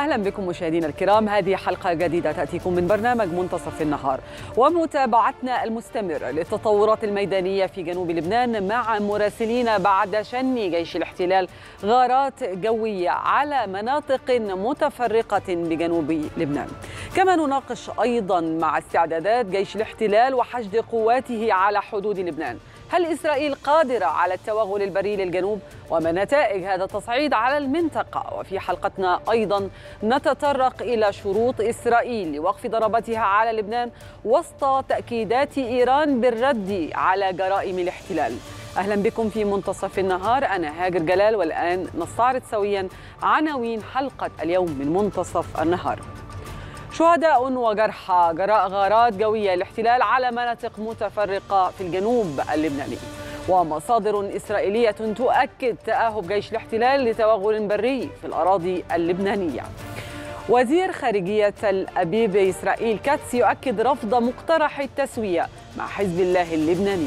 أهلا بكم مشاهدينا الكرام. هذه حلقة جديدة تأتيكم من برنامج منتصف النهار، ومتابعتنا المستمرة للتطورات الميدانية في جنوب لبنان مع مراسلين بعد شن جيش الاحتلال غارات جوية على مناطق متفرقة بجنوب لبنان. كما نناقش أيضا مع استعدادات جيش الاحتلال وحشد قواته على حدود لبنان. هل إسرائيل قادرة على التوغل البري للجنوب؟ وما نتائج هذا التصعيد على المنطقة؟ وفي حلقتنا أيضا نتطرق إلى شروط إسرائيل لوقف ضرباتها على لبنان وسط تأكيدات إيران بالرد على جرائم الاحتلال. أهلا بكم في منتصف النهار، أنا هاجر جلال، والآن نستعرض سويا عناوين حلقة اليوم من منتصف النهار. شهداء وجرحى جراء غارات جوية الاحتلال على مناطق متفرقة في الجنوب اللبناني، ومصادر إسرائيلية تؤكد تأهب جيش الاحتلال لتوغل بري في الأراضي اللبنانية. وزير خارجية تل أبيب إسرائيل كاتس يؤكد رفض مقترح التسوية مع حزب الله اللبناني.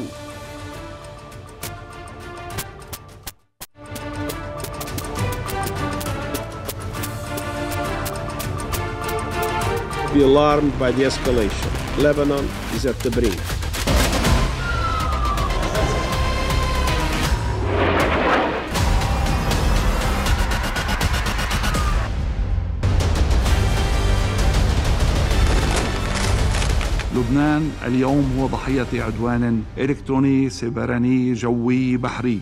Be alarmed by the escalation. Lebanon is at the brink. لبنان اليوم هو ضحية عدوان إلكتروني سيبراني جوي بحري.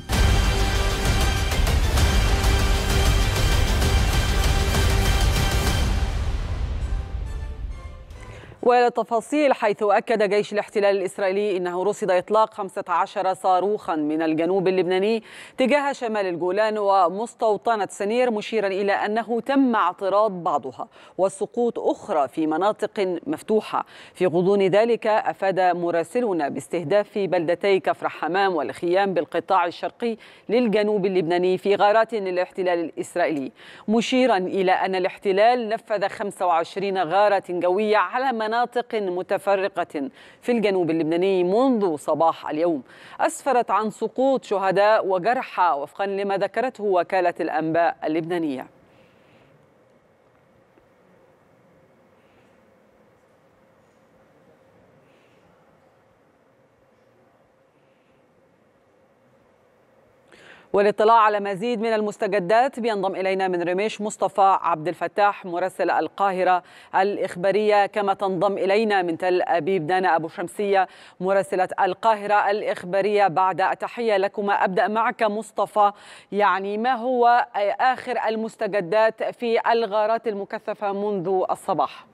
وللتفاصيل، حيث أكد جيش الاحتلال الإسرائيلي أنه رصد إطلاق 15 صاروخا من الجنوب اللبناني تجاه شمال الجولان ومستوطنة سنير، مشيرا إلى أنه تم اعتراض بعضها وسقوط أخرى في مناطق مفتوحة. في غضون ذلك أفاد مراسلنا باستهداف بلدتي كفر حمام والخيام بالقطاع الشرقي للجنوب اللبناني في غارات للاحتلال الإسرائيلي، مشيرا إلى أن الاحتلال نفذ 25 غارة جوية على مناطق متفرقة في الجنوب اللبناني منذ صباح اليوم، أسفرت عن سقوط شهداء وجرحى وفقا لما ذكرته وكالة الأنباء اللبنانية. والاطلاع على مزيد من المستجدات بينضم إلينا من رميش مصطفى عبد الفتاح مراسل القاهرة الإخبارية، كما تنضم إلينا من تل أبيب دانا أبو شمسية مراسلة القاهرة الإخبارية. بعد التحية لكما، أبدأ معك مصطفى، يعني ما هو آخر المستجدات في الغارات المكثفة منذ الصباح؟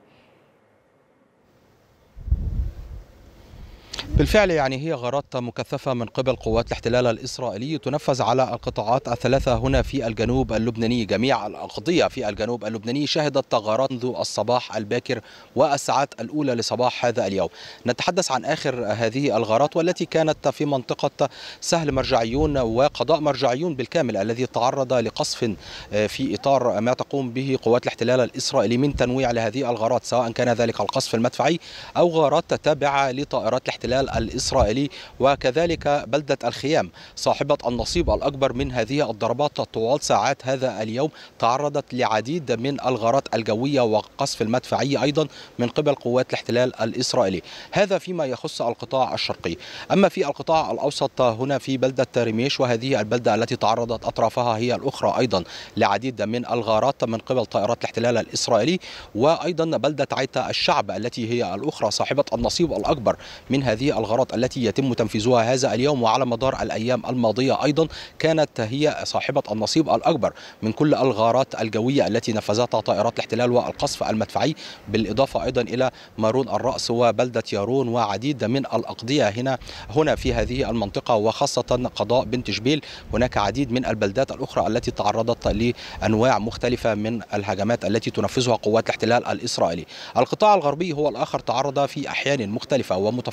بالفعل يعني هي غارات مكثفة من قبل قوات الاحتلال الإسرائيلي تنفذ على القطاعات الثلاثة هنا في الجنوب اللبناني. جميع الأقضية في الجنوب اللبناني شهدت غارات منذ الصباح الباكر والساعات الأولى لصباح هذا اليوم. نتحدث عن آخر هذه الغارات والتي كانت في منطقة سهل مرجعيون وقضاء مرجعيون بالكامل، الذي تعرض لقصف في إطار ما تقوم به قوات الاحتلال الإسرائيلي من تنويع لهذه الغارات، سواء كان ذلك القصف المدفعي أو غارات تابعة لطائرات الاحتلال الإسرائيلي. وكذلك بلدة الخيام صاحبة النصيب الأكبر من هذه الضربات طوال ساعات هذا اليوم تعرضت لعديد من الغارات الجوية والقصف المدفعي أيضا من قبل قوات الاحتلال الإسرائيلي. هذا فيما يخص القطاع الشرقي. أما في القطاع الأوسط هنا في بلدة رميش، وهذه البلدة التي تعرضت أطرافها هي الأخرى أيضا لعديد من الغارات من قبل طائرات الاحتلال الإسرائيلي، وأيضا بلدة عيتا الشعب التي هي الأخرى صاحبة النصيب الأكبر من هذه الغارات التي يتم تنفيذها هذا اليوم. وعلى مدار الأيام الماضية أيضا كانت هي صاحبة النصيب الأكبر من كل الغارات الجوية التي نفذتها طائرات الاحتلال والقصف المدفعي، بالإضافة أيضا إلى مارون الرأس وبلدة يارون وعديد من الأقضية هنا في هذه المنطقة، وخاصة قضاء بنت جبيل. هناك عديد من البلدات الأخرى التي تعرضت لأنواع مختلفة من الهجمات التي تنفذها قوات الاحتلال الإسرائيلي. القطاع الغربي هو الآخر تعرض في أحيان مختلفة ومتفرقة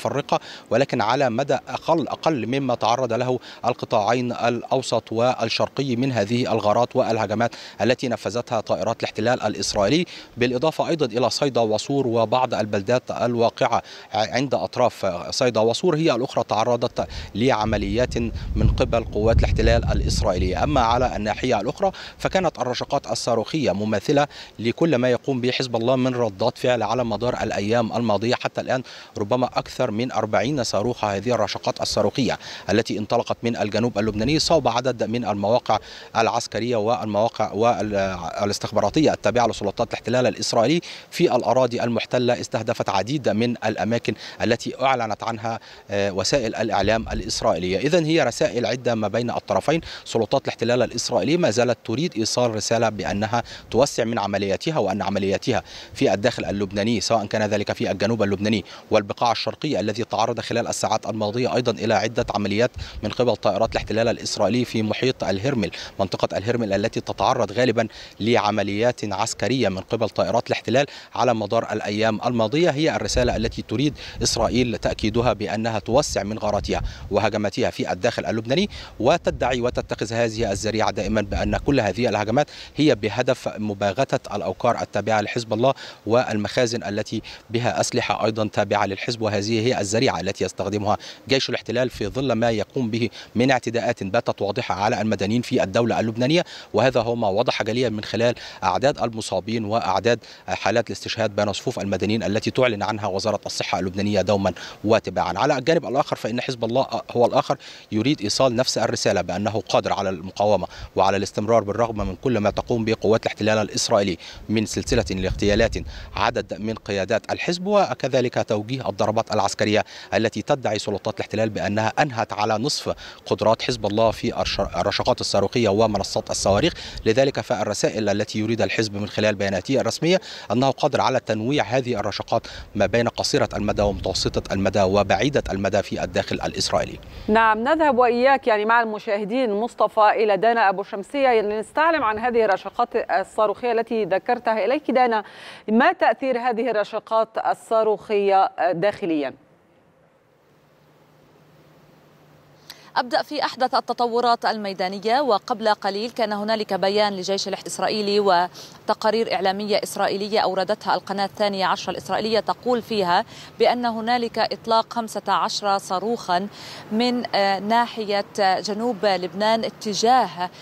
ولكن على مدى أقل مما تعرض له القطاعين الأوسط والشرقي من هذه الغارات والهجمات التي نفذتها طائرات الاحتلال الإسرائيلي، بالإضافة أيضا إلى صيدا وصور وبعض البلدات الواقعة عند أطراف صيدا وصور هي الأخرى تعرضت لعمليات من قبل قوات الاحتلال الإسرائيلية. أما على الناحية الأخرى فكانت الرشقات الصاروخية مماثلة لكل ما يقوم به حزب الله من ردات فعل على مدار الأيام الماضية. حتى الآن ربما أكثر من 40 صاروخ هذه الرشقات الصاروخية التي انطلقت من الجنوب اللبناني صوب عدد من المواقع العسكرية والمواقع والاستخباراتية التابعة لسلطات الاحتلال الإسرائيلي في الأراضي المحتلة، استهدفت عديد من الأماكن التي أعلنت عنها وسائل الإعلام الإسرائيلية. إذن هي رسائل عدة ما بين الطرفين. سلطات الاحتلال الإسرائيلي ما زالت تريد إيصال رسالة بأنها توسع من عملياتها، وأن عملياتها في الداخل اللبناني سواء كان ذلك في الجنوب اللبناني والبقاع الشرقية الذي تعرض خلال الساعات الماضية أيضا إلى عدة عمليات من قبل طائرات الاحتلال الإسرائيلي في محيط الهرمل، منطقة الهرمل التي تتعرض غالبا لعمليات عسكرية من قبل طائرات الاحتلال على مدار الأيام الماضية. هي الرسالة التي تريد إسرائيل تأكيدها بأنها توسع من غاراتها وهجماتها في الداخل اللبناني، وتدعي وتتخذ هذه الذريعة دائما بأن كل هذه الهجمات هي بهدف مباغتة الأوكار التابعة لحزب الله والمخازن التي بها أسلحة أيضا تابعة للحزب، وهذه هي الذريعة التي يستخدمها جيش الاحتلال في ظل ما يقوم به من اعتداءات باتت واضحة على المدنيين في الدولة اللبنانية. وهذا هو ما وضح جليا من خلال أعداد المصابين وأعداد حالات الاستشهاد بين صفوف المدنيين التي تعلن عنها وزارة الصحة اللبنانية دوما وتباعا. على الجانب الآخر فإن حزب الله هو الآخر يريد إيصال نفس الرسالة بأنه قادر على المقاومة وعلى الاستمرار بالرغم من كل ما تقوم به قوات الاحتلال الإسرائيلي من سلسلة لاغتيالات عدد من قيادات الحزب، وكذلك توجيه الضربات العسكرية التي تدعي سلطات الاحتلال بأنها أنهت على نصف قدرات حزب الله في الرشقات الصاروخية ومنصات الصواريخ. لذلك فالرسائل التي يريد الحزب من خلال بياناته الرسمية أنه قادر على تنويع هذه الرشقات ما بين قصيرة المدى ومتوسطة المدى وبعيدة المدى في الداخل الإسرائيلي. نعم، نذهب وإياك مع المشاهدين مصطفى إلى دانا أبو شمسية لنستعلم عن هذه الرشقات الصاروخية التي ذكرتها. إليك دانا، ما تأثير هذه الرشقات الصاروخية داخليا؟ أبدأ في أحدث التطورات الميدانية. وقبل قليل كان هنالك بيان لجيش الإسرائيلي وتقارير إعلامية إسرائيلية أوردتها القناة 12 الإسرائيلية تقول فيها بأن هنالك إطلاق 15 صاروخا من ناحية جنوب لبنان اتجاه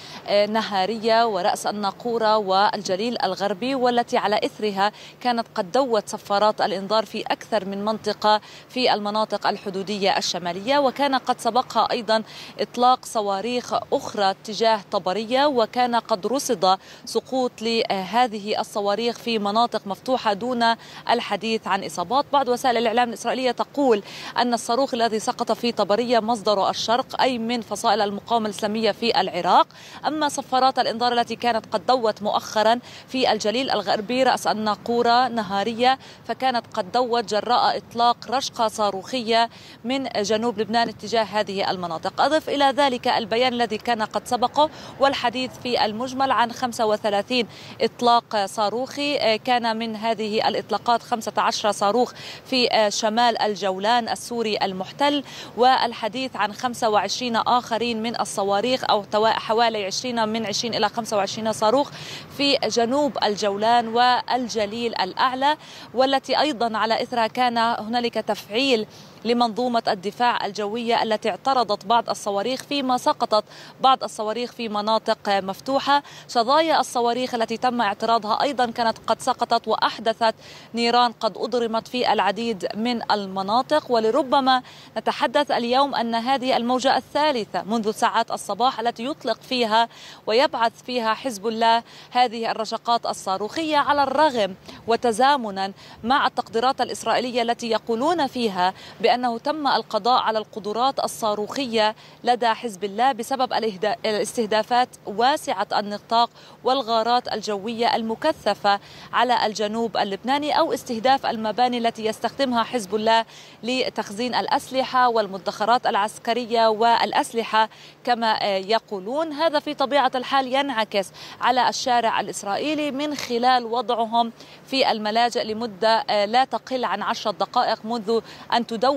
نهارية ورأس الناقورة والجليل الغربي، والتي على إثرها كانت قد دوت صفارات الإنذار في أكثر من منطقة في المناطق الحدودية الشمالية. وكان قد سبقها أيضا إطلاق صواريخ أخرى تجاه طبرية، وكان قد رصد سقوط لهذه الصواريخ في مناطق مفتوحة دون الحديث عن إصابات. بعض وسائل الإعلام الإسرائيلية تقول أن الصاروخ الذي سقط في طبرية مصدر الشرق، أي من فصائل المقاومة الإسلامية في العراق. أما صفارات الإنذار التي كانت قد دوت مؤخرا في الجليل الغربي رأس الناقورة نهارية، فكانت قد دوت جراء إطلاق رشقة صاروخية من جنوب لبنان اتجاه هذه المناطق. أضف إلى ذلك البيان الذي كان قد سبقه والحديث في المجمل عن 35 إطلاق صاروخي. كان من هذه الإطلاقات 15 صاروخ في شمال الجولان السوري المحتل، والحديث عن 25 آخرين من الصواريخ أو حوالي 20 إلى 25 صاروخ في جنوب الجولان والجليل الأعلى، والتي أيضا على إثرها كان هنالك تفعيل لمنظومة الدفاع الجوية التي اعترضت بعض الصواريخ، فيما سقطت بعض الصواريخ في مناطق مفتوحة. شظايا الصواريخ التي تم اعتراضها أيضا كانت قد سقطت وأحدثت نيران قد أضرمت في العديد من المناطق. ولربما نتحدث اليوم أن هذه الموجة الثالثة منذ ساعات الصباح التي يطلق فيها ويبعث فيها حزب الله هذه الرشقات الصاروخية، على الرغم وتزامنا مع التقديرات الإسرائيلية التي يقولون فيها بأنه تم القضاء على القدرات الصاروخية لدى حزب الله بسبب الاستهدافات واسعة النطاق والغارات الجوية المكثفة على الجنوب اللبناني، أو استهداف المباني التي يستخدمها حزب الله لتخزين الأسلحة والمدخرات العسكرية والأسلحة كما يقولون. هذا في طبيعة الحال ينعكس على الشارع الإسرائيلي من خلال وضعهم في الملاجئ لمدة لا تقل عن 10 دقائق منذ أن تدون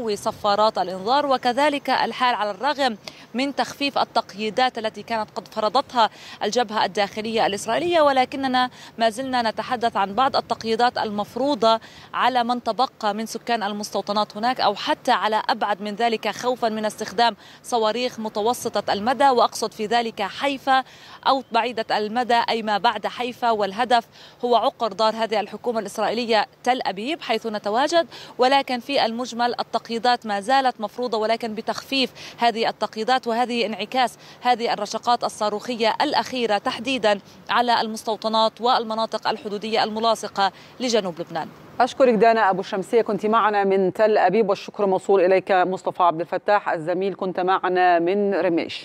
الجوي صفارات الإنذار، وكذلك الحال على الرغم من تخفيف التقييدات التي كانت قد فرضتها الجبهة الداخلية الإسرائيلية، ولكننا ما زلنا نتحدث عن بعض التقييدات المفروضة على من تبقى من سكان المستوطنات هناك، أو حتى على أبعد من ذلك خوفا من استخدام صواريخ متوسطة المدى، وأقصد في ذلك حيفا أو بعيدة المدى أي ما بعد حيفا، والهدف هو عقر دار هذه الحكومة الإسرائيلية تل أبيب حيث نتواجد. ولكن في المجمل التقييدات ما زالت مفروضة، ولكن بتخفيف هذه التقييدات، وهذه انعكاس هذه الرشقات الصاروخية الأخيرة تحديدا على المستوطنات والمناطق الحدودية الملاصقة لجنوب لبنان. أشكرك دانا أبو الشمسية، كنت معنا من تل أبيب، والشكر موصول إليك مصطفى عبد الفتاح الزميل، كنت معنا من رميش.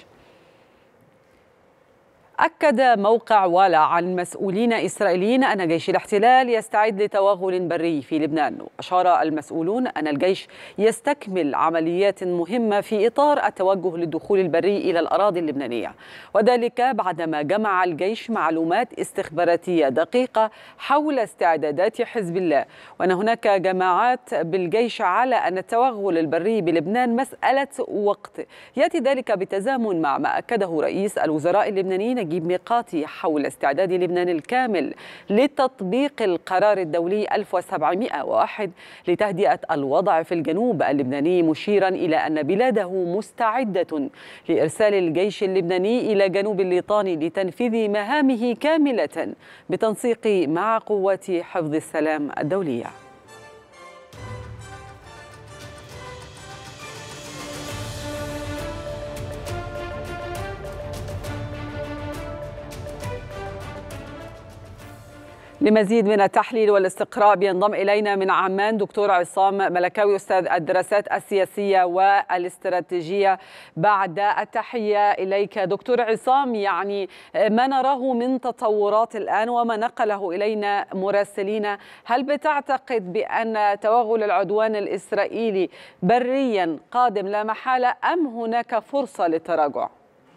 أكد موقع والا عن مسؤولين إسرائيليين أن جيش الاحتلال يستعد لتوغل بري في لبنان. أشار المسؤولون أن الجيش يستكمل عمليات مهمة في إطار التوجه للدخول البري إلى الأراضي اللبنانية، وذلك بعدما جمع الجيش معلومات استخباراتية دقيقة حول استعدادات حزب الله، وأن هناك جماعات بالجيش على أن التوغل البري بلبنان مسألة وقت. يأتي ذلك بالتزامن مع ما أكده رئيس الوزراء اللبناني نجيب ميقاتي حول استعداد لبنان الكامل لتطبيق القرار الدولي 1701 لتهدئة الوضع في الجنوب اللبناني، مشيرا إلى أن بلاده مستعدة لإرسال الجيش اللبناني إلى جنوب الليطاني لتنفيذ مهامه كاملة بتنسيق مع قوات حفظ السلام الدولية. لمزيد من التحليل والاستقراء بينضم إلينا من عمان دكتور عصام ملكاوي، أستاذ الدراسات السياسية والاستراتيجية. بعد التحية إليك دكتور عصام، يعني ما نراه من تطورات الآن وما نقله إلينا مراسلين، هل بتعتقد بأن توغل العدوان الإسرائيلي بريا قادم لا محالة أم هناك فرصة للتراجع؟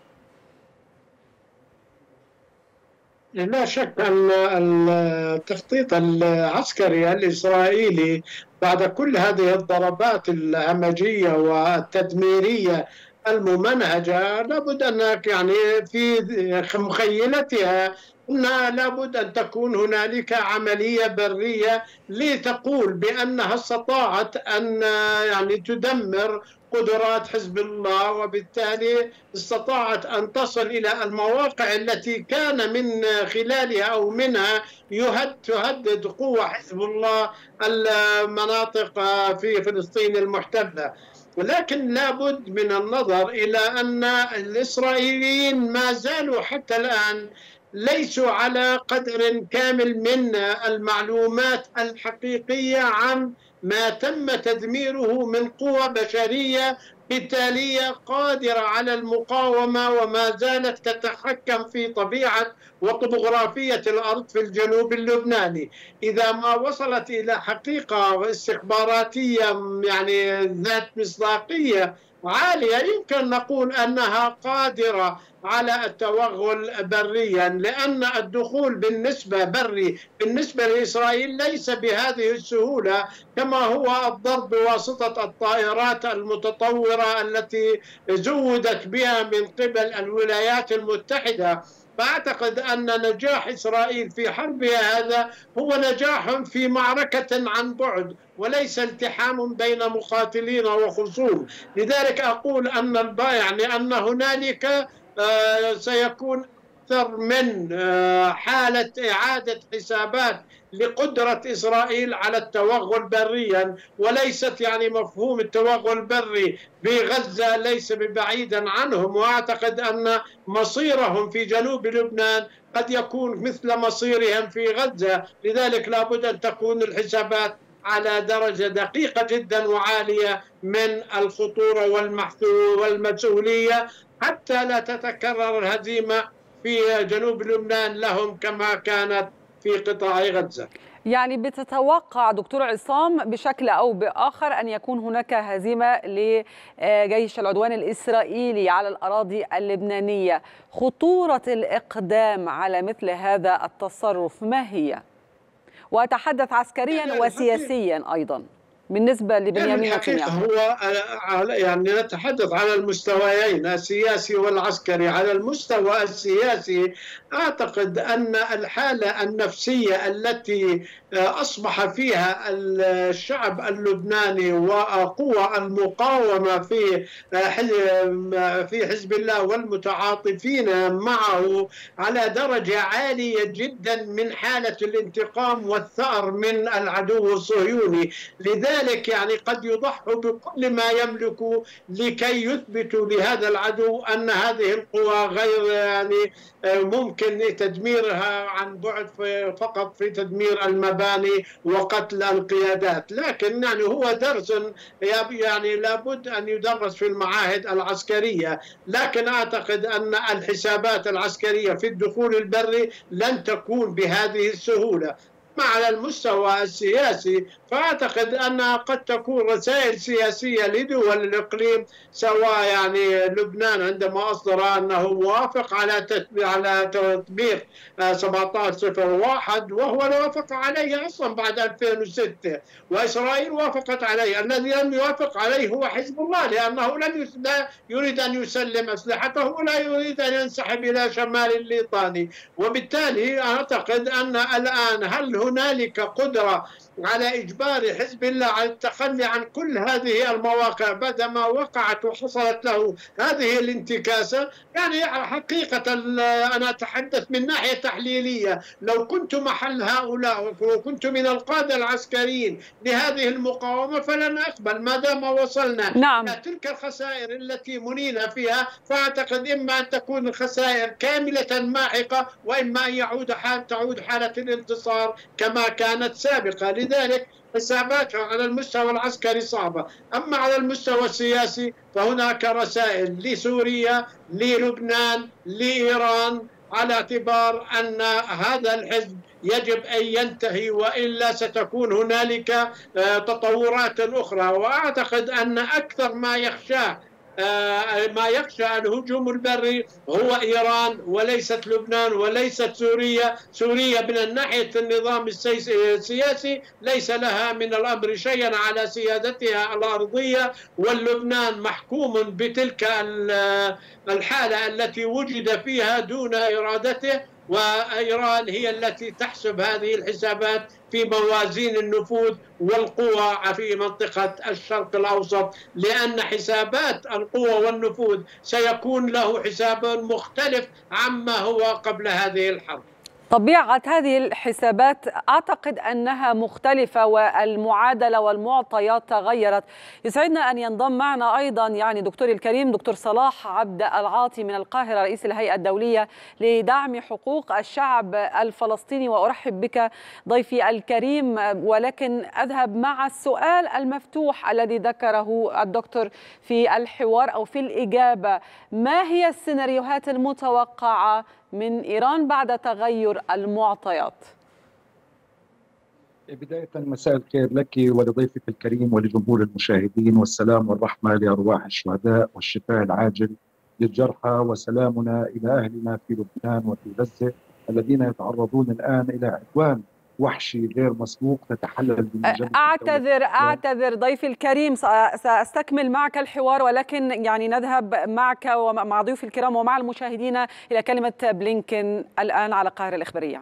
لا شك أن التخطيط العسكري الإسرائيلي بعد كل هذه الضربات الهمجية والتدميرية الممنهجة لابد أن يعني في مخيلتها أن لابد أن تكون هنالك عملية برية لتقول بأنها استطاعت أن يعني تدمر قدرات حزب الله، وبالتالي استطاعت أن تصل إلى المواقع التي كان من خلالها أو منها تهدد قوة حزب الله المناطق في فلسطين المحتلة. ولكن لابد من النظر إلى أن الإسرائيليين ما زالوا حتى الآن ليسوا على قدر كامل من المعلومات الحقيقية عن ما تم تدميره من قوى بشرية قتالية قادرة على المقاومة، وما زالت تتحكم في طبيعة وطبوغرافية الأرض في الجنوب اللبناني. إذا ما وصلت إلى حقيقة استخباراتية يعني ذات مصداقية عالية يمكن نقول أنها قادرة على التوغل بريا، لأن الدخول بالنسبة لإسرائيل ليس بهذه السهولة كما هو الضرب بواسطة الطائرات المتطورة التي زودت بها من قبل الولايات المتحدة. فأعتقد أن نجاح إسرائيل في حربها هذا هو نجاح في معركة عن بعد وليس التحام بين مقاتلين وخصوم. لذلك أقول أن هنالك سيكون أكثر من حالة إعادة حسابات لقدرة إسرائيل على التوغل بريا، وليست يعني مفهوم التوغل البري بغزة ليس ببعيدا عنهم. وأعتقد أن مصيرهم في جنوب لبنان قد يكون مثل مصيرهم في غزة، لذلك لابد أن تكون الحسابات على درجة دقيقة جدا وعالية من الخطورة والمسؤولية حتى لا تتكرر الهزيمة في جنوب لبنان لهم كما كانت في قطاع غزة. يعني بتتوقع دكتور عصام بشكل أو بآخر أن يكون هناك هزيمة لجيش العدوان الإسرائيلي على الأراضي اللبنانية. خطورة الإقدام على مثل هذا التصرف ما هي؟ وأتحدث عسكريا وسياسيا أيضا. بالنسبة لبنيامين الحقيقة نتنياهو؟ هو يعني نتحدث على المستويين السياسي والعسكري. على المستوى السياسي أعتقد أن الحالة النفسية التي أصبح فيها الشعب اللبناني وقوى المقاومة في حزب الله والمتعاطفين معه على درجة عالية جدا من حالة الانتقام والثأر من العدو الصهيوني. لذلك يعني قد يضحوا بكل ما يملكوا لكي يثبتوا لهذا العدو أن هذه القوى غير يعني ممكن تدميرها عن بعد فقط في تدمير المباني وقتل القيادات. لكن يعني هو درس يعني لابد أن يدرس في المعاهد العسكرية. لكن أعتقد أن الحسابات العسكرية في الدخول البري لن تكون بهذه السهولة. على المستوى السياسي فأعتقد أنها قد تكون رسائل سياسية لدول الإقليم، سواء يعني لبنان عندما أصدر أنه موافق على تطبيق 1701 وهو وافق عليه أصلا بعد 2006، وإسرائيل وافقت عليه. الذي لم يوافق عليه هو حزب الله، لأنه لا يريد أن يسلم أسلحته ولا يريد أن ينسحب إلى شمال الليطاني. وبالتالي أعتقد أن الآن هل هنالك قدرة على إجبار حزب الله على التخلي عن كل هذه المواقع بعدما وقعت وحصلت له هذه الانتكاسة؟ يعني حقيقة أنا أتحدث من ناحية تحليلية. لو كنت محل هؤلاء وكنت من القادة العسكريين لهذه المقاومة فلن أقبل ما دام وصلنا إلى تلك الخسائر التي منينا فيها. فأعتقد إما أن تكون الخسائر كاملة ماحقة، وإما أن تعود حالة الانتصار كما كانت سابقة. لذلك حساباتها على المستوى العسكري صعبة. أما على المستوى السياسي فهناك رسائل لسوريا، للبنان، لإيران، على اعتبار أن هذا الحزب يجب أن ينتهي وإلا ستكون هنالك تطورات أخرى. وأعتقد أن أكثر ما يخشى الهجوم البري هو إيران وليست لبنان وليست سوريا. سوريا من ناحية النظام السياسي ليس لها من الأمر شيئا على سيادتها الأرضية، واللبنان محكوم بتلك الحالة التي وجد فيها دون إرادته، وإيران هي التي تحسب هذه الحسابات في موازين النفوذ والقوى في منطقة الشرق الأوسط، لأن حسابات القوى والنفوذ سيكون له حساب مختلف عما هو قبل هذه الحرب. طبيعة هذه الحسابات أعتقد أنها مختلفة والمعادلة والمعطيات تغيرت. يسعدنا أن ينضم معنا أيضا يعني دكتور الكريم دكتور صلاح عبد العاطي من القاهرة رئيس الهيئة الدولية لدعم حقوق الشعب الفلسطيني. وأرحب بك ضيفي الكريم، ولكن أذهب مع السؤال المفتوح الذي ذكره الدكتور في الحوار أو في الإجابة. ما هي السيناريوهات المتوقعة من إيران بعد تغير المعطيات؟ بداية مساء الخير لك ولضيفك الكريم ولجمهور المشاهدين، والسلام والرحمة لأرواح الشهداء والشفاء العاجل للجرحى، وسلامنا إلى أهلنا في لبنان وفي غزة الذين يتعرضون الآن إلى عدوان وحشي غير مسبوق تتحلل بمجرد أعتذر ضيفي الكريم، سأستكمل معك الحوار، ولكن يعني نذهب معك ومع ضيوف الكرام ومع المشاهدين إلى كلمة بلينكن الآن على القاهرة الإخبارية.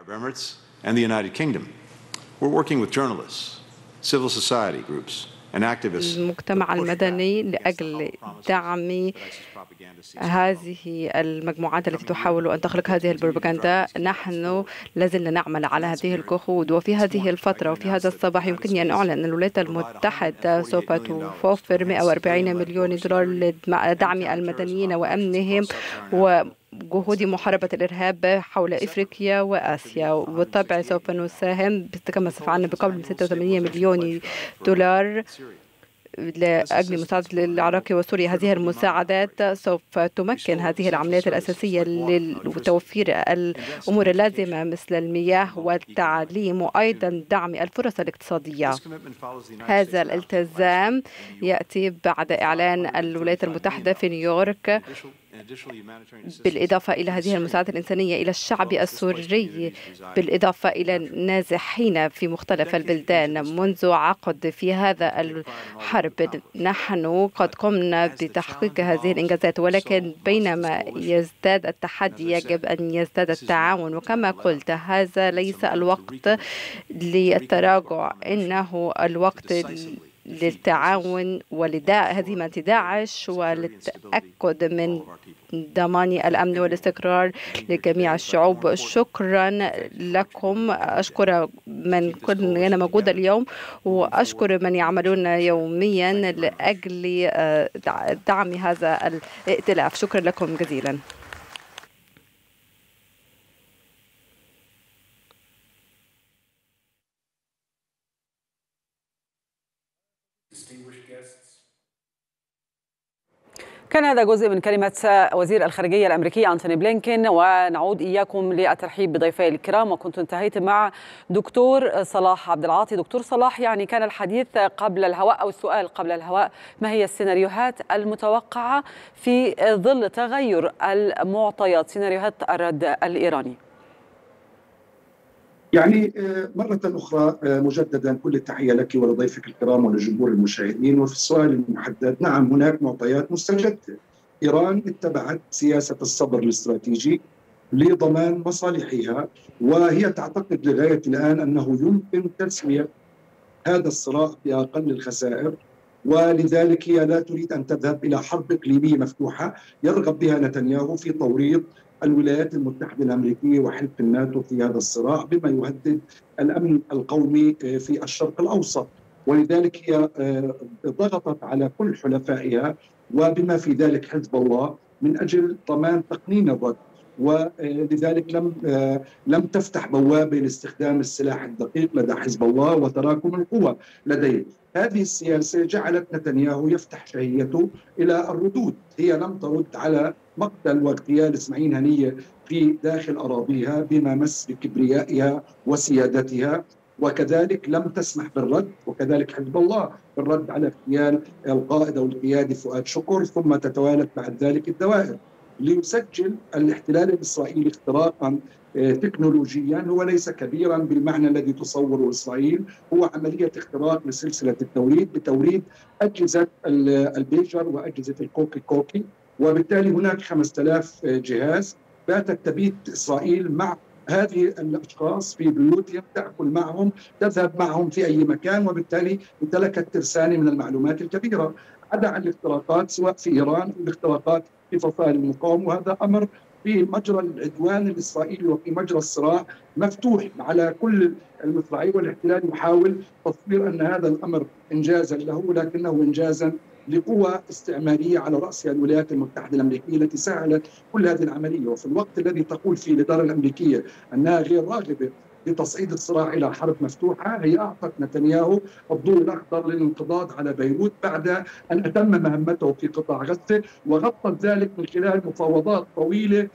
المجتمع المدني لأجل دعم هذه المجموعات التي تحاول أن تخلق هذه البروباغندا. نحن لازلنا نعمل على هذه الجهود، وفي هذه الفترة وفي هذا الصباح يمكنني أن أعلن أن الولايات المتحدة سوف توفر 140 مليون دولار لدعم المدنيين وأمنهم وجهود محاربة الإرهاب حول إفريقيا وآسيا. وبالطبع سوف نساهم كما سفعلنا بقبل 86 مليون دولار لأجل مساعدة العراق وسوريا. هذه المساعدات سوف تمكن هذه العمليات الأساسية لتوفير الأمور اللازمة مثل المياه والتعليم، وأيضا دعم الفرص الاقتصادية. هذا الالتزام يأتي بعد إعلان الولايات المتحدة في نيويورك بالإضافة إلى هذه المساعدة الإنسانية إلى الشعب السوري، بالإضافة إلى النازحين في مختلف البلدان منذ عقد في هذا الحرب، نحن قد قمنا بتحقيق هذه الإنجازات، ولكن بينما يزداد التحدي يجب أن يزداد التعاون. وكما قلت، هذا ليس الوقت للتراجع، إنه الوقت للتعاون ولهزيمة داعش وللتأكد من ضمان الأمن والاستقرار لجميع الشعوب. شكرا لكم، أشكر من كان موجود اليوم، وأشكر من يعملون يوميا لأجل دعم هذا الائتلاف. شكرا لكم جزيلا. كان هذا جزء من كلمة وزير الخارجية الأمريكي أنتوني بلينكين، ونعود إياكم للترحيب بضيفي الكرام. وكنت انتهيت مع دكتور صلاح عبد العاطي. دكتور صلاح، يعني كان الحديث قبل الهواء أو السؤال قبل الهواء، ما هي السيناريوهات المتوقعة في ظل تغير المعطيات، سيناريوهات الرد الإيراني؟ يعني مرة أخرى مجددا كل التحية لك ولضيفك الكرام ولجمهور المشاهدين. وفي السؤال المحدد، نعم هناك معطيات مستجدة. إيران اتبعت سياسة الصبر الاستراتيجي لضمان مصالحها، وهي تعتقد لغاية الآن أنه يمكن تسوية هذا الصراع بأقل الخسائر، ولذلك هي لا تريد أن تذهب إلى حرب إقليمية مفتوحة يرغب بها نتنياهو في توريط الولايات المتحدة الأمريكية وحلف الناتو في هذا الصراع، بما يهدد الأمن القومي في الشرق الأوسط. ولذلك هي ضغطت على كل حلفائها وبما في ذلك حزب الله من أجل ضمان تقنين الرد، ولذلك لم تفتح بوابة لاستخدام السلاح الدقيق لدى حزب الله وتراكم القوى لديه. هذه السياسة جعلت نتنياهو يفتح شهيته إلى الردود. هي لم ترد على مقتل واغتيال إسماعيل هنية في داخل أراضيها بما مس بكبريائها وسيادتها، وكذلك لم تسمح بالرد، وكذلك حزب الله بالرد على اغتيال القائد أو القيادي فؤاد شكر، ثم تتوالت بعد ذلك الدوائر. ليسجل الاحتلال الإسرائيلي اختراقا تكنولوجيا هو ليس كبيرا بالمعنى الذي تصوره إسرائيل، هو عملية اختراق لسلسلة التوريد بتوريد أجهزة البيجر وأجهزة الكوكي كوكي، وبالتالي هناك 5000 جهاز باتت تبيت إسرائيل مع هذه الأشخاص في بيوتهم، تأكل معهم، تذهب معهم في أي مكان، وبالتالي امتلكت ترسانة من المعلومات الكبيرة. عدا عن الاختراقات سواء في إيران أو الاختراقات في فصائل المقاومة، وهذا أمر في مجرى العدوان الإسرائيلي وفي مجرى الصراع مفتوح على كل المصراعي، والاحتلال يحاول تصوير أن هذا الأمر إنجازا له، لكنه إنجازا لقوى استعمارية على رأسها الولايات المتحدة الأمريكية التي سهلت كل هذه العملية. وفي الوقت الذي تقول فيه الإدارة الأمريكية أنها غير راغبة بتصعيد الصراع إلى حرب مفتوحة، هي أعطت نتنياهو الضوء الأخضر للانقضاض على بيروت بعد أن أتم مهمته في قطاع غزة، وغطت ذلك من خلال مفاوضات طويلة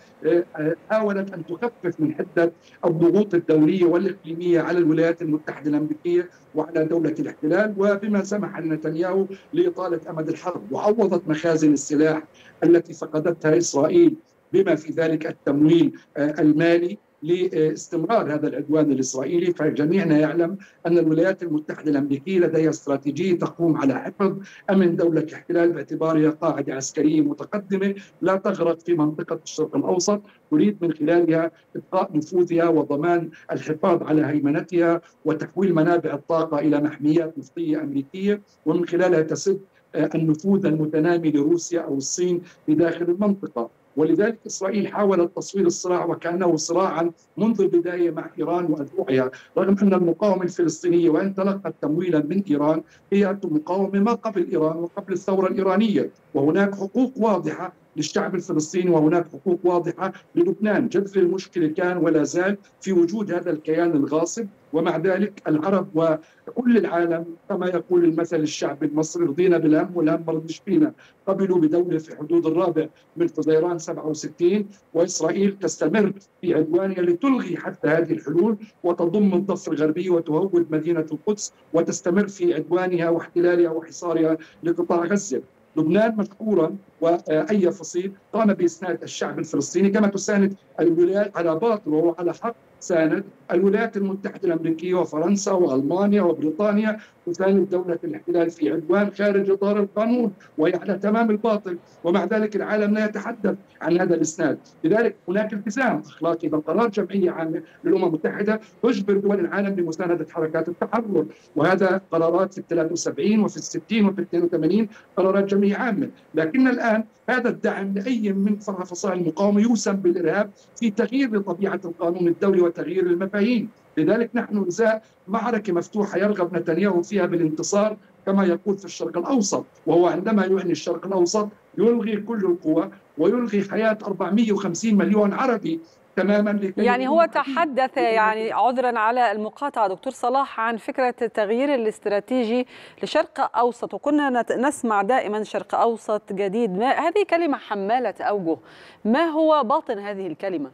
حاولت أن تخفف من حدة الضغوط الدولية والإقليمية على الولايات المتحدة الأمريكية وعلى دولة الاحتلال، وبما سمح لنتنياهو لإطالة أمد الحرب. وعوضت مخازن السلاح التي فقدتها إسرائيل بما في ذلك التمويل المالي لاستمرار هذا العدوان الإسرائيلي. فجميعنا يعلم أن الولايات المتحدة الأمريكية لديها استراتيجية تقوم على حفظ أمن دولة الاحتلال باعتبارها قاعدة عسكرية متقدمة لا تغرق في منطقة الشرق الأوسط، تريد من خلالها إبقاء نفوذها وضمان الحفاظ على هيمنتها وتحويل منابع الطاقة إلى محميات نفطية أمريكية، ومن خلالها تسد النفوذ المتنامي لروسيا أو الصين في داخل المنطقة. ولذلك إسرائيل حاولت تصوير الصراع وكأنه صراعا منذ البداية مع إيران وأذرعها، رغم أن المقاومة الفلسطينية وإن تلقت تمويلا من إيران هي مقاومة ما قبل إيران وقبل الثورة الإيرانية، وهناك حقوق واضحة للشعب الفلسطيني وهناك حقوق واضحة للبنان. جذر المشكلة كان ولا زال في وجود هذا الكيان الغاصب، ومع ذلك العرب وكل العالم كما يقول المثل الشعب المصري رضينا بالهم والهم ما رضيش فينا، قبلوا بدولة في حدود الرابع من فبراير 67، وإسرائيل تستمر في عدوانها لتلغي حتى هذه الحلول وتضم الضفة الغربية وتهود مدينة القدس وتستمر في عدوانها واحتلالها وحصارها لقطاع غزة. لبنان مشكورا وأي فصيل قام بإسناد الشعب الفلسطيني كما تساند الولايات على باطل وهو على حق. ساند الولايات المتحدة الأمريكية وفرنسا وألمانيا وبريطانيا تساند دولة الاحتلال في عدوان خارج إطار القانون، وهي على تمام الباطل، ومع ذلك العالم لا يتحدث عن هذا الإسناد. لذلك هناك التزام أخلاقي بقرار جمعية عامة للأمم المتحدة تجبر دول العالم بمساندة حركات التحرر، وهذا قرارات في 73 وفي 60 وفي 82 قرارات جمعية عامة. لكن الآن هذا الدعم لأي من فصائل المقاومة يوسم بالإرهاب في تغيير لطبيعة القانون الدولي وتغيير المفاهيم. لذلك نحن نزاع معركة مفتوحة يرغب نتنياهو فيها بالانتصار كما يقول في الشرق الأوسط، وهو عندما يعني الشرق الأوسط يلغي كل القوى ويلغي حياة 450 مليون عربي تماما. يعني هو تحدث، يعني عذرا على المقاطعة دكتور صلاح، عن فكرة التغيير الاستراتيجي لشرق أوسط، وكنا نسمع دائما شرق أوسط جديد. هذه كلمة حمالة أوجه، ما هو باطن هذه الكلمة؟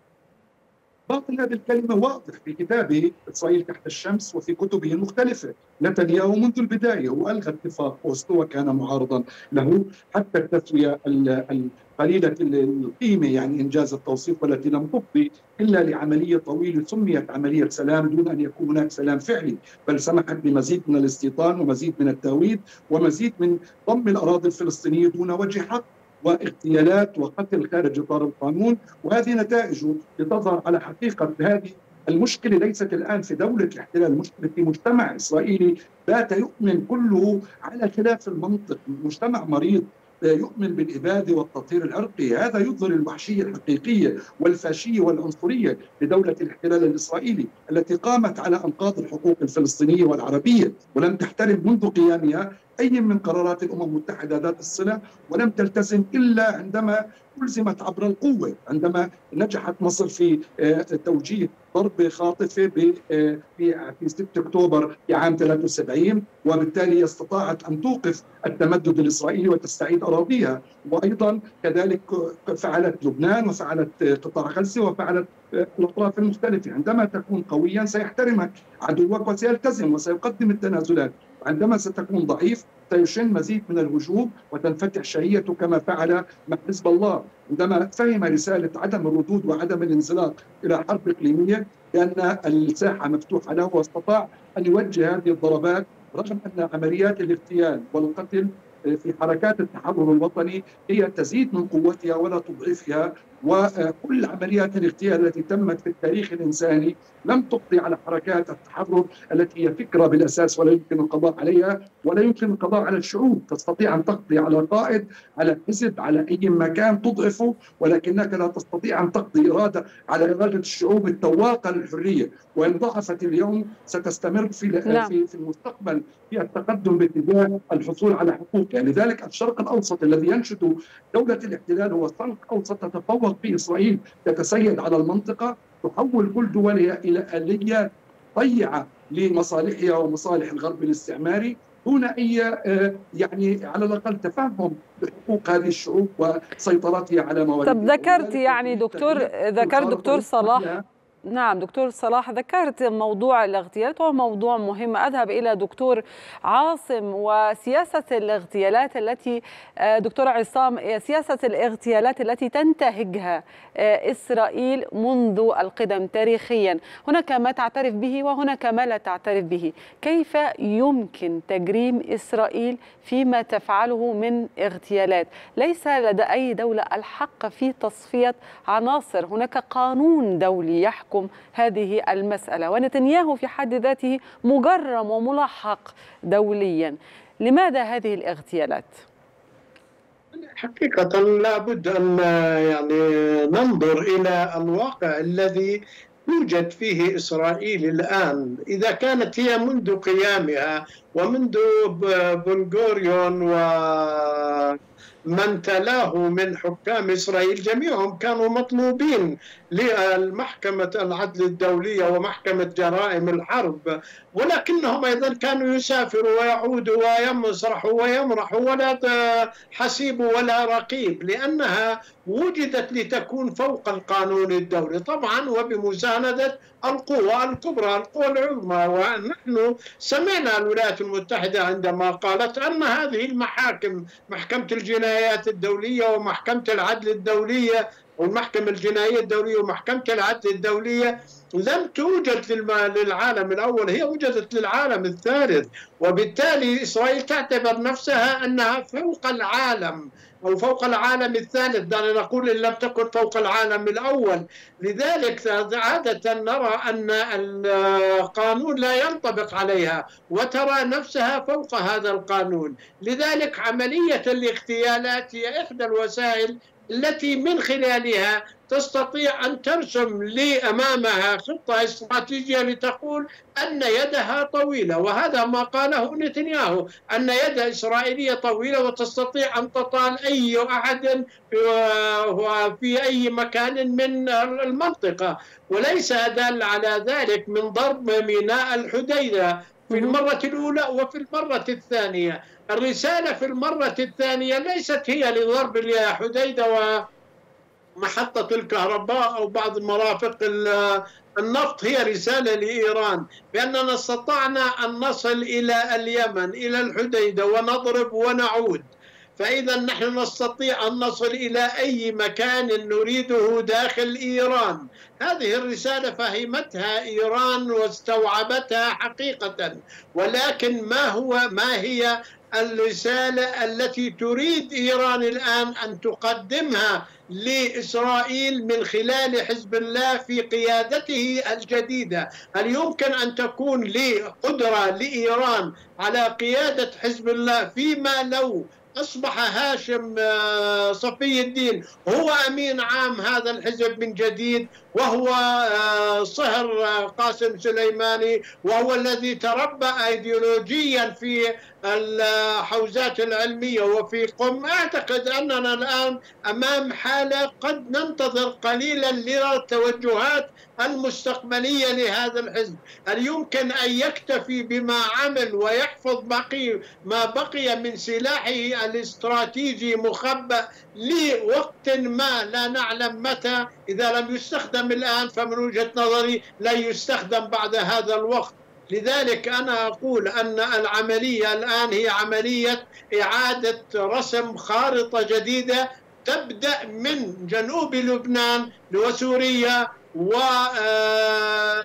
باطن هذه الكلمة واضح في كتابه إسرائيل تحت الشمس وفي كتبه المختلفة. نتنياهو منذ البداية وألغى اتفاق أوسلو وكان معارضا له، حتى التسوية قليلة القيمة يعني إنجاز التوصيف، والتي لم تفضي إلا لعملية طويلة سميت عملية سلام دون أن يكون هناك سلام فعلي، بل سمحت بمزيد من الاستيطان ومزيد من التهويد ومزيد من ضم الأراضي الفلسطينية دون وجه حق، واغتيالات وقتل خارج إطار القانون. وهذه نتائجه لتظهر على حقيقة هذه المشكلة ليست الآن في دولة الاحتلال، المشكلة في مجتمع إسرائيلي بات يؤمن كله على خلاف المنطق، مجتمع مريض يؤمن بالإبادة والتطهير العرقي. هذا يظهر الوحشية الحقيقية والفاشية والعنصرية لدولة الاحتلال الإسرائيلي التي قامت على أنقاض الحقوق الفلسطينية والعربية ولم تحترم منذ قيامها أي من قرارات الأمم المتحدة ذات الصلة، ولم تلتزم إلا عندما ألزمت عبر القوة، عندما نجحت مصر في توجيه ضربة خاطفة في 6 أكتوبر في عام 73، وبالتالي استطاعت أن توقف التمدد الإسرائيلي وتستعيد أراضيها. وأيضا كذلك فعلت لبنان وفعلت قطاع غزة وفعلت الأطراف المختلفة. عندما تكون قويا سيحترمك عدوك وسيلتزم وسيقدم التنازلات، عندما ستكون ضعيف سيشن مزيد من الهجوم وتنفتح شهيته كما فعل مع حزب الله عندما فهم رسالة عدم الردود وعدم الانزلاق إلى حرب إقليمية، لأن الساحة مفتوحة له واستطاع أن يوجه هذه الضربات، رغم أن عمليات الاغتيال والقتل في حركات التحرر الوطني هي تزيد من قوتها ولا تضعفها. وكل عمليات الاغتيال التي تمت في التاريخ الإنساني لم تقضي على حركات التحرر التي هي فكرة بالأساس ولا يمكن القضاء عليها، ولا يمكن القضاء على الشعوب. تستطيع أن تقضي على قائد، على حزب، على أي مكان تضعفه، ولكنك لا تستطيع أن تقضي على إرادة الشعوب التواقة للحرية. وإن ضعفت اليوم ستستمر في المستقبل في التقدم باتجاه الحصول على حقوقها. لذلك الشرق الأوسط الذي ينشد دولة الاحتلال هو شرق أوسط تتفوق في إسرائيل تتسيد على المنطقة، تحول كل دولها إلى آليات ضيعة لمصالحها ومصالح الغرب الاستعماري دون أي يعني على الأقل تفهم بحقوق هذه الشعوب وسيطرتها على مواردها. طب ذكرت يعني دكتور صلاح، نعم دكتور صلاح، ذكرت موضوع الاغتيالات وهو موضوع مهم. أذهب إلى دكتور عاصم وسياسة الاغتيالات التي دكتور عصام، سياسة الاغتيالات التي تنتهجها إسرائيل منذ القدم تاريخيا، هناك ما تعترف به وهناك ما لا تعترف به. كيف يمكن تجريم إسرائيل فيما تفعله من اغتيالات؟ ليس لدى أي دولة الحق في تصفية عناصر، هناك قانون دولي يحكم هذه المسألة، ونتنياهو في حد ذاته مجرم وملاحق دوليا. لماذا هذه الاغتيالات؟ حقيقة لابد أن يعني ننظر إلى الواقع الذي يوجد فيه إسرائيل الآن. إذا كانت هي منذ قيامها ومنذ بن غوريون من تلاه من حكام إسرائيل جميعهم كانوا مطلوبين للمحكمة العدل الدولية ومحكمة جرائم الحرب، ولكنهم أيضا كانوا يسافروا ويعودوا ويمسرحوا ويمرحوا ولا حسيب ولا رقيب، لأنها وجدت لتكون فوق القانون الدولي طبعا وبمساندة القوى الكبرى القوى العظمى. ونحن سمعنا الولايات المتحدة عندما قالت أن هذه المحاكم، محكمة الجنايات الدولية ومحكمة العدل الدولية والمحكمة الجنائية الدولية ومحكمة العدل الدولية لم توجد للعالم الأول، هي وجدت للعالم الثالث، وبالتالي إسرائيل تعتبر نفسها أنها فوق العالم أو فوق العالم الثالث، دعنا نقول إن لم تكن فوق العالم الأول. لذلك عادة نرى أن القانون لا ينطبق عليها وترى نفسها فوق هذا القانون. لذلك عملية الاغتيالات هي إحدى الوسائل التي من خلالها تستطيع أن ترسم أمامها خطة استراتيجية لتقول أن يدها طويلة، وهذا ما قاله نتنياهو، أن يد إسرائيلية طويلة وتستطيع أن تطال أي أحد في أي مكان من المنطقة. وليس أدل على ذلك من ضرب ميناء الحديدة في المرة الأولى وفي المرة الثانية. الرسالة في المرة الثانية ليست هي لضرب الحديدة ومحطة الكهرباء أو بعض مرافق النفط، هي رسالة لإيران بأننا استطعنا أن نصل إلى اليمن إلى الحديدة ونضرب ونعود، فإذا نحن نستطيع أن نصل إلى أي مكان نريده داخل إيران. هذه الرسالة فهمتها إيران واستوعبتها حقيقة، ولكن ما هي الرسالة التي تريد إيران الآن أن تقدمها لإسرائيل من خلال حزب الله في قيادته الجديدة؟ هل يمكن أن تكون قدرة لإيران على قيادة حزب الله فيما لو أصبح هاشم صفي الدين هو أمين عام هذا الحزب من جديد، وهو صهر قاسم سليماني، وهو الذي تربى أيديولوجيا في الحوزات العلمية وفي قم؟ أعتقد أننا الآن أمام حالة قد ننتظر قليلا للتوجهات المستقبلية لهذا الحزب. هل يمكن أن يكتفي بما عمل ويحفظ ما بقي من سلاحه الاستراتيجي مخبأ لوقت ما لا نعلم متى؟ إذا لم يستخدم الآن فمن وجهة نظري لن يستخدم بعد هذا الوقت. لذلك أنا أقول أن العملية الآن هي عملية إعادة رسم خارطة جديدة تبدأ من جنوب لبنان وسوريا وهضبة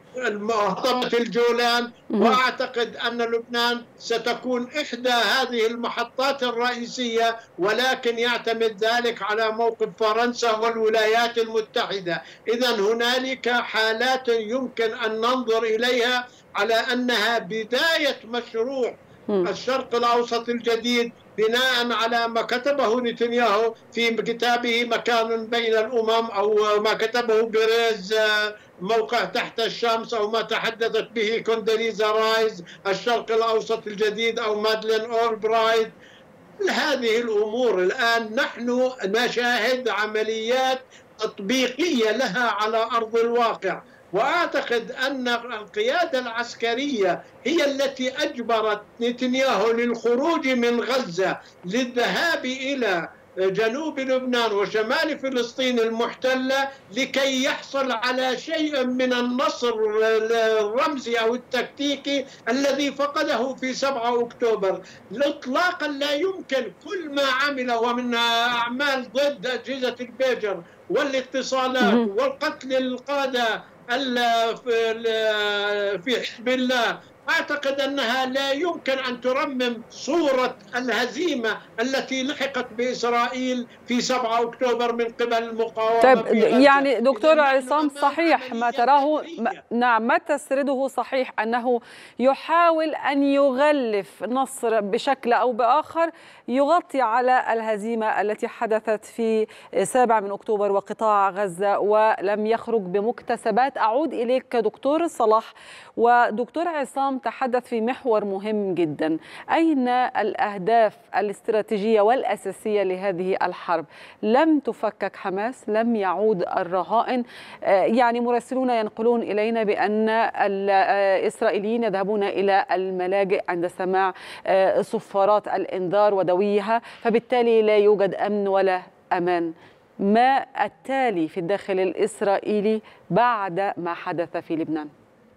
الجولان، وأعتقد أن لبنان ستكون إحدى هذه المحطات الرئيسية، ولكن يعتمد ذلك على موقف فرنسا والولايات المتحدة. إذن هنالك حالات يمكن أن ننظر إليها على أنها بداية مشروع الشرق الأوسط الجديد، بناء على ما كتبه نتنياهو في كتابه مكان بين الأمم، أو ما كتبه بيريز موقع تحت الشمس، أو ما تحدثت به كوندوليزا رايز الشرق الأوسط الجديد، أو مادلين أولبرايت. هذه الأمور الآن نحن نشاهد عمليات تطبيقية لها على أرض الواقع، وأعتقد أن القيادة العسكرية هي التي أجبرت نتنياهو للخروج من غزة للذهاب إلى جنوب لبنان وشمال فلسطين المحتلة لكي يحصل على شيء من النصر الرمزي أو التكتيكي الذي فقده في 7 أكتوبر. إطلاقا لا يمكن كل ما عمله من أعمال ضد أجهزة البيجر والاتصالات والقتل القادة في حزب الله، أعتقد أنها لا يمكن أن ترمم صورة الهزيمة التي لحقت بإسرائيل في 7 أكتوبر من قبل المقاومة. طيب يعني دكتور عصام، صحيح ما تراه، نعم ما تسرده صحيح أنه يحاول أن يغلف نصر بشكل أو بآخر يغطي على الهزيمة التي حدثت في 7 من أكتوبر وقطاع غزة، ولم يخرج بمكتسبات. أعود إليك دكتور صلاح ودكتور عصام، عصام تحدث في محور مهم جدا. أين الأهداف الاستراتيجية والأساسية لهذه الحرب؟ لم تفكك حماس، لم يعود الرهائن. يعني مراسلون ينقلون إلينا بأن الإسرائيليين يذهبون إلى الملاجئ عند سماع صفارات الإنذار ودويها، فبالتالي لا يوجد أمن ولا أمان. ما التالي في الداخل الإسرائيلي بعد ما حدث في لبنان؟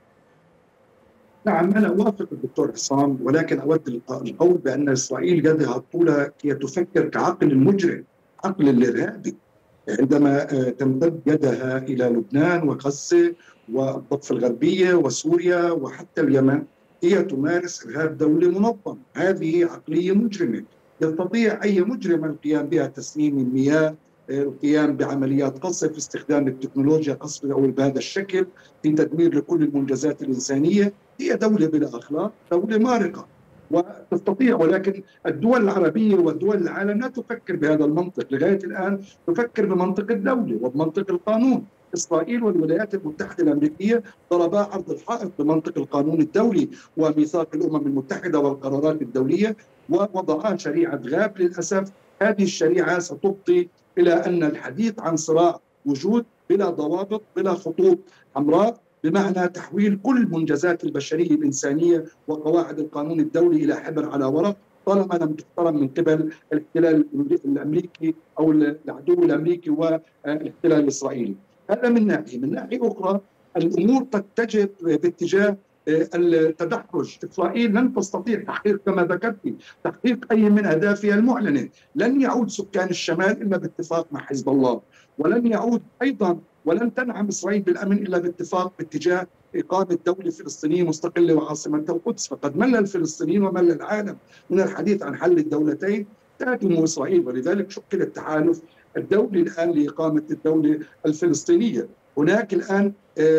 نعم، أنا أوافق الدكتور عصام، ولكن أود القول بأن إسرائيل قد طولها هي تفكر كعقل المجرم، عقل الإرهابي، عندما تمتد يدها إلى لبنان وغزة والضفة الغربية وسوريا وحتى اليمن، هي تمارس إرهاب دولي منظم. هذه عقلية مجرمة يستطيع أي مجرم القيام بها، تسميم المياه، القيام بعمليات قصف، استخدام التكنولوجيا قصف أو بهذا الشكل في تدمير لكل المنجزات الإنسانية. هي دولة بلا أخلاق، دولة مارقة وتستطيع، ولكن الدول العربية والدول العالم لا تفكر بهذا المنطق لغاية الآن، تفكر بمنطق الدولة وبمنطق القانون. إسرائيل والولايات المتحدة الأمريكية ضربا عرض الحائط بمنطق القانون الدولي وميثاق الأمم المتحدة والقرارات الدولية، ووضعا شريعة غاب. للأسف هذه الشريعة ستفضي إلى أن الحديث عن صراع وجود بلا ضوابط، بلا خطوط حمراء، بمعنى تحويل كل منجزات البشرية الإنسانية وقواعد القانون الدولي إلى حبر على ورق، طالما لم تحترم من قبل الاحتلال الأمريكي أو العدو الأمريكي والاحتلال الإسرائيلي. هذا من ناحية. من ناحية أخرى الأمور تتجه باتجاه التدحرج. إسرائيل لن تستطيع تحقيق، كما ذكرت، تحقيق أي من أهدافها المعلنة. لن يعود سكان الشمال إلا باتفاق مع حزب الله، ولن يعود أيضا ولن تنعم إسرائيل بالأمن إلا باتفاق باتجاه إقامة دولة فلسطينية مستقلة وعاصمتها القدس. فقد مل الفلسطينيين ومل العالم من الحديث عن حل الدولتين، تهاجم إسرائيل، ولذلك شكل التحالف الدولي الآن لإقامة الدولة الفلسطينية. هناك الآن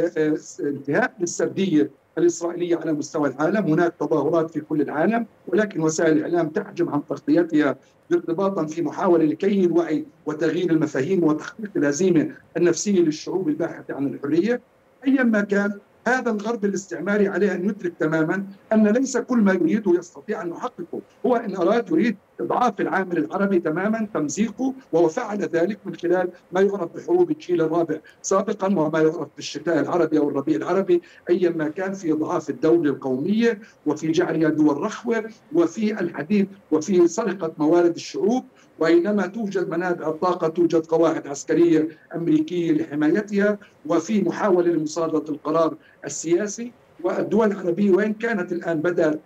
انتهاء للسردية الإسرائيلية على مستوى العالم، هناك تظاهرات في كل العالم، ولكن وسائل الإعلام تحجم عن تغطيتها ارتباطا في محاولة لكي الوعي وتغيير المفاهيم وتحقيق الهزيمة النفسية للشعوب الباحثة عن الحرية. أيما كان، هذا الغرب الاستعماري عليه أن يدرك تماما أن ليس كل ما يريده يستطيع أن يحققه. هو إن أراد يريد إضعاف العامل العربي تماما، تمزيقه، وهو فعل ذلك من خلال ما يعرف بحروب الجيل الرابع سابقا وما يعرف بالشتاء العربي أو الربيع العربي. أيما كان، في إضعاف الدولة القومية وفي جعلها دول رخوة وفي الحديث وفي سرقة موارد الشعوب. وأينما توجد منابع الطاقة توجد قواعد عسكرية أمريكية لحمايتها، وفي محاولة لمصادرة القرار السياسي. والدول العربية وإن كانت الآن بدأت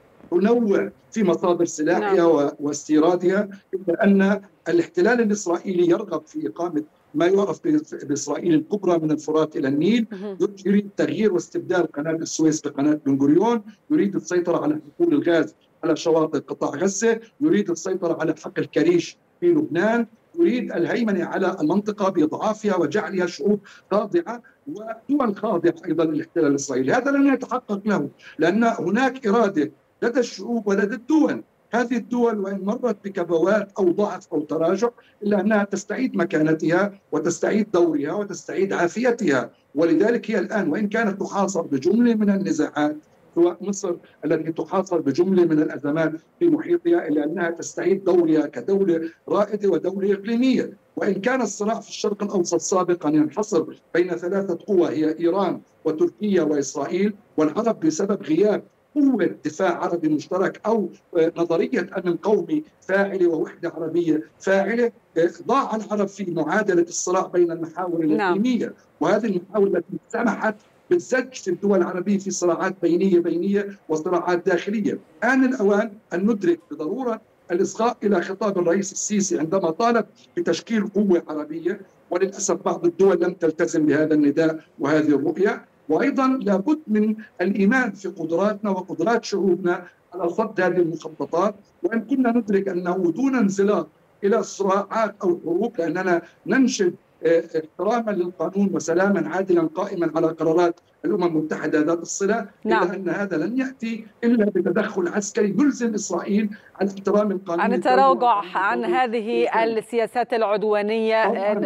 تنوع في مصادر سلاحها واستيرادها، إلا أن الاحتلال الإسرائيلي يرغب في إقامة ما يعرف بإسرائيل الكبرى من الفرات إلى النيل. يريد تغيير واستبدال قناة السويس بقناة بن غوريون، يريد السيطرة على حقول الغاز على شواطئ قطاع غزة، يريد السيطرة على حقل كريش في لبنان، يريد الهيمنة على المنطقة بإضعافها وجعلها شعوب خاضعة ودول خاضعة أيضا للاحتلال الإسرائيلي. هذا لن يتحقق له، لأن هناك إرادة لدى الشعوب ولدى الدول. هذه الدول وإن مرت بكبوات أو ضعف أو تراجع، إلا أنها تستعيد مكانتها وتستعيد دورها وتستعيد عافيتها. ولذلك هي الآن وإن كانت تحاصر بجملة من النزاعات، سواء مصر التي تحاصر بجملة من الأزمات في محيطها، إلا أنها تستعيد دورها كدولة رائدة ودولة إقليمية. وإن كان الصراع في الشرق الأوسط سابقا ينحصر بين ثلاثة قوى، هي إيران وتركيا وإسرائيل، والعرب بسبب غياب قوة دفاع عربي مشترك أو نظرية أمن قومي فاعلة ووحدة عربية فاعلة، ضاع العرب في معادلة الصراع بين المحاور الإقليمية. وهذه المحاور التي سمحت بالزج في الدول العربية في صراعات بينية وصراعات داخلية. آن الأوان أن ندرك بضرورة الإصغاء إلى خطاب الرئيس السيسي عندما طالب بتشكيل قوة عربية، وللأسف بعض الدول لم تلتزم بهذا النداء وهذه الرؤية. وأيضا لابد من الإيمان في قدراتنا وقدرات شعوبنا على صد هذه المخططات. وإن كنا ندرك أنه دون انزلاق إلى صراعات أو حروب، لأننا ننشد احتراما للقانون وسلاما عادلا قائما على قرارات الأمم المتحدة ذات الصلة، إلا أن هذا لن يأتي إلا بتدخل عسكري يلزم إسرائيل عن احترام القانون، عن التراجع عن هذه السياسات العدوانية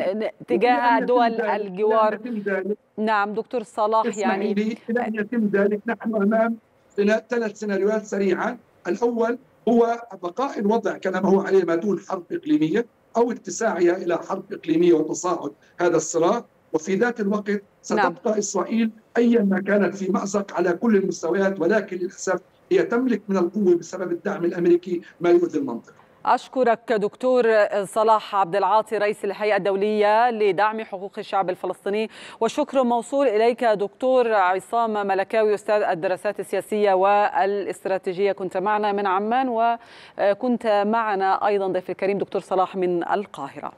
تجاه دول الجوار. نعم دكتور صلاح، يعني لن يتم ذلك. نحن أمام ثلاث سيناريوهات سريعا. الأول هو بقاء الوضع كما هو عليه ما دون حرب إقليمية، أو اتساعها إلى حرب إقليمية وتصاعد هذا الصراع، وفي ذات الوقت ستبقى إسرائيل أيا ما كانت في مأزق على كل المستويات، ولكن للأسف هي تملك من القوة بسبب الدعم الأمريكي ما يؤذي المنطقة. أشكرك دكتور صلاح عبد العاطي رئيس الهيئة الدولية لدعم حقوق الشعب الفلسطيني، والشكر موصول إليك دكتور عصام ملكاوي أستاذ الدراسات السياسية والاستراتيجية، كنت معنا من عمان، وكنت معنا أيضا ضيف الكريم دكتور صلاح من القاهرة.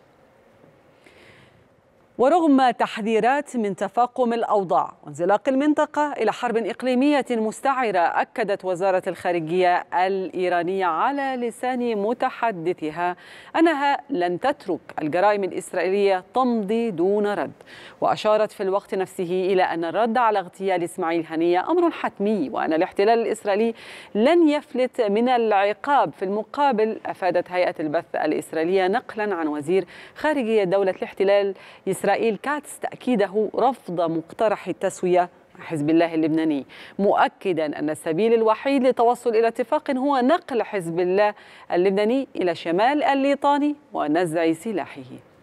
ورغم تحذيرات من تفاقم الأوضاع وانزلاق المنطقة إلى حرب إقليمية مستعرة، أكدت وزارة الخارجية الإيرانية على لسان متحدثها أنها لن تترك الجرائم الإسرائيلية تمضي دون رد، وأشارت في الوقت نفسه إلى أن الرد على اغتيال إسماعيل هنية أمر حتمي، وأن الاحتلال الإسرائيلي لن يفلت من العقاب. في المقابل أفادت هيئة البث الإسرائيلية نقلا عن وزير خارجية دولة الاحتلال إسرائيل كاتس تأكيده رفض مقترح التسوية مع حزب الله اللبناني، مؤكدا أن السبيل الوحيد للتوصل إلى اتفاق هو نقل حزب الله اللبناني إلى شمال الليطاني ونزع سلاحه.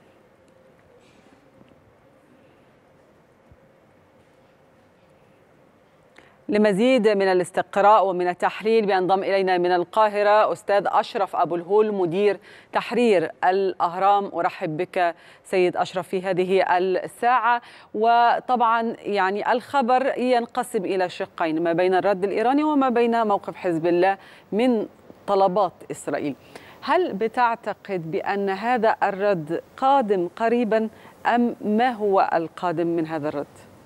لمزيد من الاستقراء ومن التحليل بينضم إلينا من القاهرة أستاذ أشرف أبو الهول مدير تحرير الأهرام. أرحب بك سيد أشرف في هذه الساعة. وطبعا يعني الخبر ينقسم إلى شقين، ما بين الرد الإيراني وما بين موقف حزب الله من طلبات إسرائيل. هل بتعتقد بأن هذا الرد قادم قريبا أم ما هو القادم من هذا الرد؟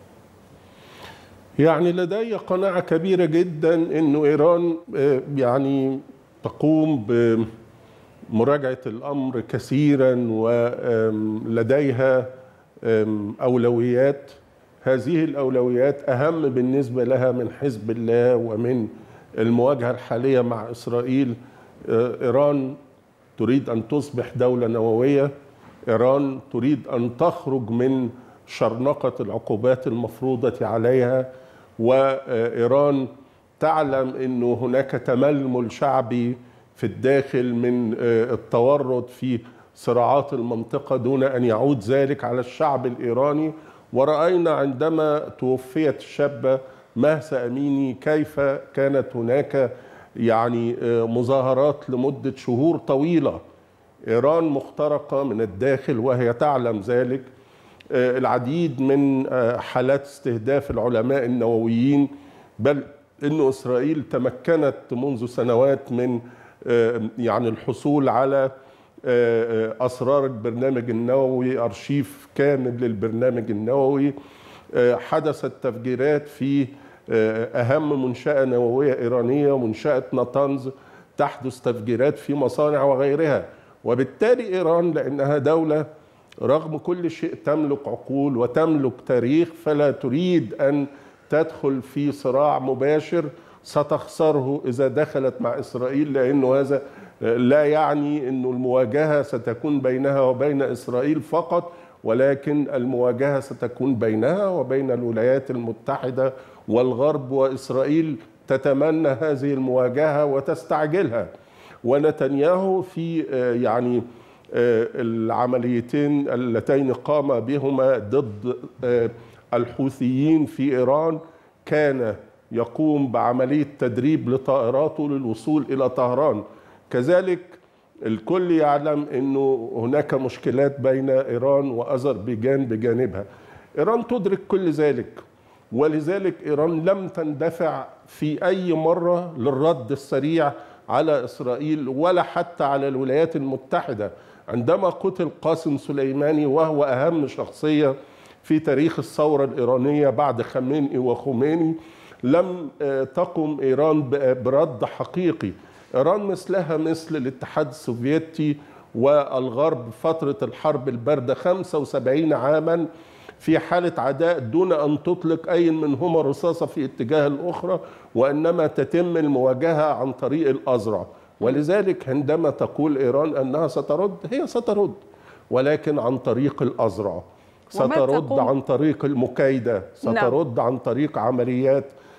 يعني لدي قناعة كبيرة جدا أنه إيران يعني تقوم بمراجعة الأمر كثيرا، ولديها أولويات. هذه الأولويات أهم بالنسبة لها من حزب الله ومن المواجهة الحالية مع إسرائيل. إيران تريد أن تصبح دولة نووية، إيران تريد أن تخرج من شرنقة العقوبات المفروضة عليها، وإيران تعلم أنه هناك تململ شعبي في الداخل من التورط في صراعات المنطقة دون أن يعود ذلك على الشعب الإيراني. ورأينا عندما توفيت الشابة مهسا أميني كيف كانت هناك يعني مظاهرات لمدة شهور طويلة. إيران مخترقة من الداخل وهي تعلم ذلك. العديد من حالات استهداف العلماء النوويين، بل إن إسرائيل تمكنت منذ سنوات من يعني الحصول على أسرار البرنامج النووي، أرشيف كامل للبرنامج النووي. حدثت تفجيرات في أهم منشأة نووية إيرانية، منشأة ناتانز، تحدث تفجيرات في مصانع وغيرها. وبالتالي إيران لأنها دولة رغم كل شيء تملك عقول وتملك تاريخ، فلا تريد أن تدخل في صراع مباشر ستخسره إذا دخلت مع إسرائيل، لأنه هذا لا يعني أن المواجهة ستكون بينها وبين إسرائيل فقط، ولكن المواجهة ستكون بينها وبين الولايات المتحدة والغرب، وإسرائيل تتمنى هذه المواجهة وتستعجلها. ونتنياهو في يعني العمليتين اللتين قام بهما ضد الحوثيين في إيران كان يقوم بعملية تدريب لطائراته للوصول إلى طهران. كذلك الكل يعلم أنه هناك مشكلات بين إيران وأذربيجان بجانبها. إيران تدرك كل ذلك، ولذلك إيران لم تندفع في أي مرة للرد السريع على إسرائيل ولا حتى على الولايات المتحدة. عندما قتل قاسم سليماني وهو أهم شخصية في تاريخ الثورة الإيرانية بعد خامنئي وخميني، لم تقم إيران برد حقيقي. إيران مثلها مثل الاتحاد السوفيتي والغرب فترة الحرب الباردة 75 عاما في حالة عداء دون أن تطلق أي منهما رصاصة في اتجاه الأخرى، وإنما تتم المواجهة عن طريق الأذرع. ولذلك عندما تقول إيران أنها سترد، هي سترد ولكن عن طريق الأذرع، سترد عن طريق المكايدة، سترد عن طريق عمليات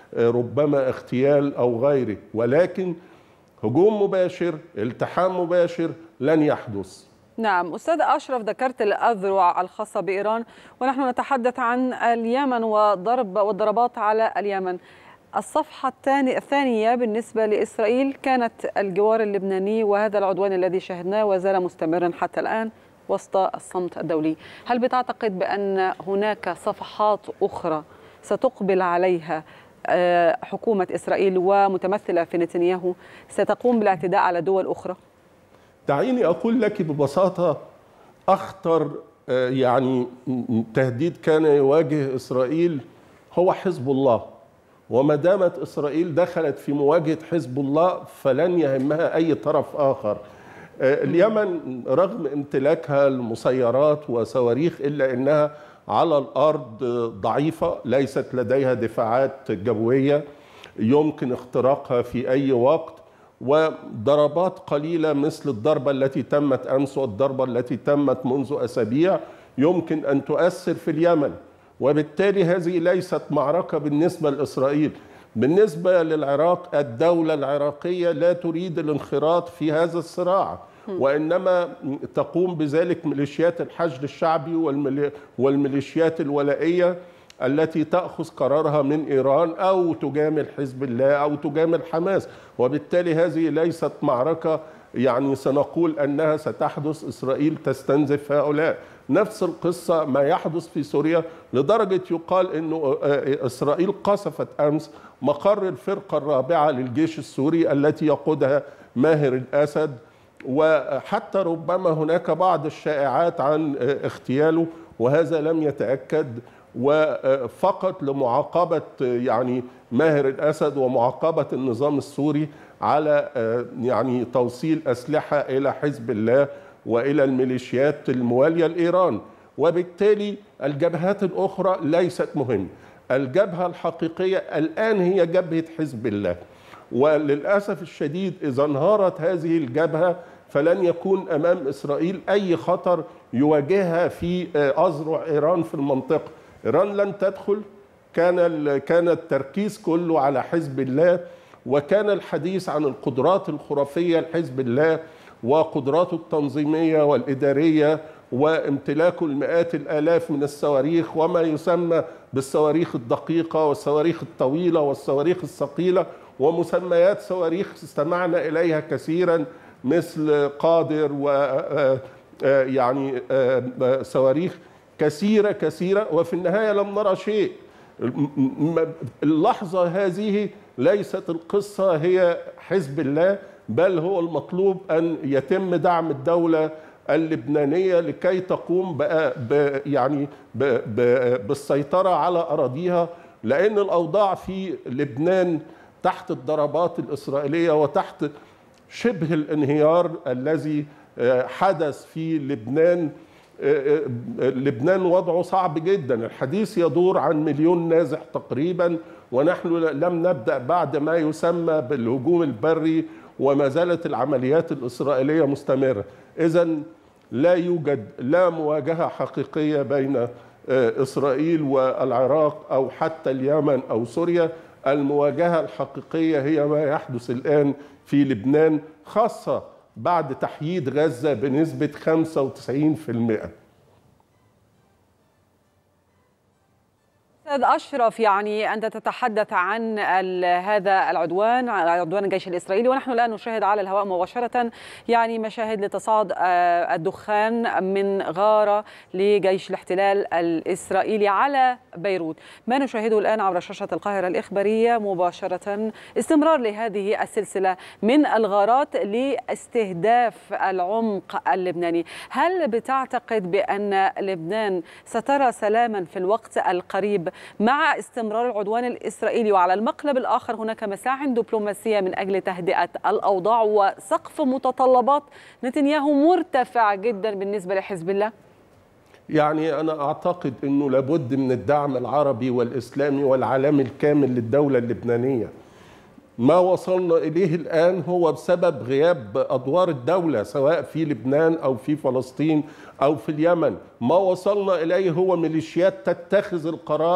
ربما اغتيال أو غيره، ولكن هجوم مباشر، التحام مباشر لن يحدث. نعم أستاذ أشرف، ذكرت الأذرع الخاصة بإيران ونحن نتحدث عن اليمن والضربات على اليمن. الصفحة الثانية بالنسبة لإسرائيل كانت الجوار اللبناني، وهذا العدوان الذي شاهدناه وزال مستمرا حتى الآن وسط الصمت الدولي. هل بتعتقد بأن هناك صفحات أخرى ستقبل عليها حكومة إسرائيل ومتمثلة في نتنياهو ستقوم بالاعتداء على دول أخرى؟ دعيني أقول لك ببساطة أخطر يعني تهديد كان يواجه إسرائيل هو حزب الله، وما دامت إسرائيل دخلت في مواجهة حزب الله فلن يهمها أي طرف آخر. اليمن رغم امتلاكها المسيرات وصواريخ إلا أنها على الأرض ضعيفة، ليست لديها دفاعات جوية يمكن اختراقها في أي وقت، وضربات قليلة مثل الضربة التي تمت أمس والضربة التي تمت منذ أسابيع يمكن أن تؤثر في اليمن، وبالتالي هذه ليست معركة بالنسبة لإسرائيل. بالنسبة للعراق، الدولة العراقية لا تريد الانخراط في هذا الصراع، وإنما تقوم بذلك ميليشيات الحشد الشعبي والميليشيات الولائية التي تأخذ قرارها من إيران أو تجامل حزب الله أو تجامل حماس، وبالتالي هذه ليست معركة يعني سنقول أنها ستحدث إسرائيل تستنزف هؤلاء. نفس القصة ما يحدث في سوريا، لدرجة يقال أن إسرائيل قصفت أمس مقر الفرقة الرابعة للجيش السوري التي يقودها ماهر الأسد، وحتى ربما هناك بعض الشائعات عن اغتياله وهذا لم يتأكد، وفقط لمعاقبة يعني ماهر الأسد ومعاقبة النظام السوري على يعني توصيل أسلحة إلى حزب الله وإلى الميليشيات الموالية لإيران. وبالتالي الجبهات الأخرى ليست مهمة، الجبهة الحقيقية الآن هي جبهة حزب الله، وللأسف الشديد إذا انهارت هذه الجبهة فلن يكون أمام إسرائيل أي خطر يواجهها في أذرع إيران في المنطقة. إيران لن تدخل، كان التركيز كله على حزب الله، وكان الحديث عن القدرات الخرافية لحزب الله وقدراته التنظيمية والإدارية وامتلاكه المئات الآلاف من الصواريخ وما يسمى بالصواريخ الدقيقة والصواريخ الطويلة والصواريخ الثقيلة ومسميات صواريخ استمعنا إليها كثيرا مثل قادر ويعني صواريخ كثيرة، وفي النهاية لم نرى شيء. اللحظة هذه ليست القصة هي حزب الله، بل هو المطلوب أن يتم دعم الدولة اللبنانية لكي تقوم بالسيطرة على أراضيها، لأن الأوضاع في لبنان تحت الضربات الإسرائيلية وتحت شبه الانهيار الذي حدث في لبنان. لبنان وضعه صعب جدا، الحديث يدور عن 1,000,000 نازح تقريبا، ونحن لم نبدأ بعد ما يسمى بالهجوم البري وما زالت العمليات الإسرائيلية مستمرة. إذن لا يوجد لا مواجهة حقيقية بين إسرائيل والعراق أو حتى اليمن أو سوريا. المواجهة الحقيقية هي ما يحدث الآن في لبنان، خاصة بعد تحييد غزة بنسبة 95%. أستاذ أشرف، يعني أنت تتحدث عن هذا عدوان الجيش الإسرائيلي، ونحن الآن نشاهد على الهواء مباشرة يعني مشاهد لتصاعد الدخان من غارة لجيش الاحتلال الإسرائيلي على بيروت. ما نشاهده الآن عبر شاشة القاهرة الإخبارية مباشرة استمرار لهذه السلسلة من الغارات لاستهداف العمق اللبناني. هل بتعتقد بأن لبنان سترى سلاما في الوقت القريب مع استمرار العدوان الإسرائيلي؟ وعلى المقلب الآخر هناك مساعٍ دبلوماسية من أجل تهدئة الأوضاع وسقف متطلبات نتنياهو مرتفع جدا بالنسبة لحزب الله. يعني أنا أعتقد أنه لابد من الدعم العربي والإسلامي والعالمي الكامل للدولة اللبنانية. ما وصلنا إليه الآن هو بسبب غياب أدوار الدولة سواء في لبنان أو في فلسطين أو في اليمن. ما وصلنا إليه هو ميليشيات تتخذ القرار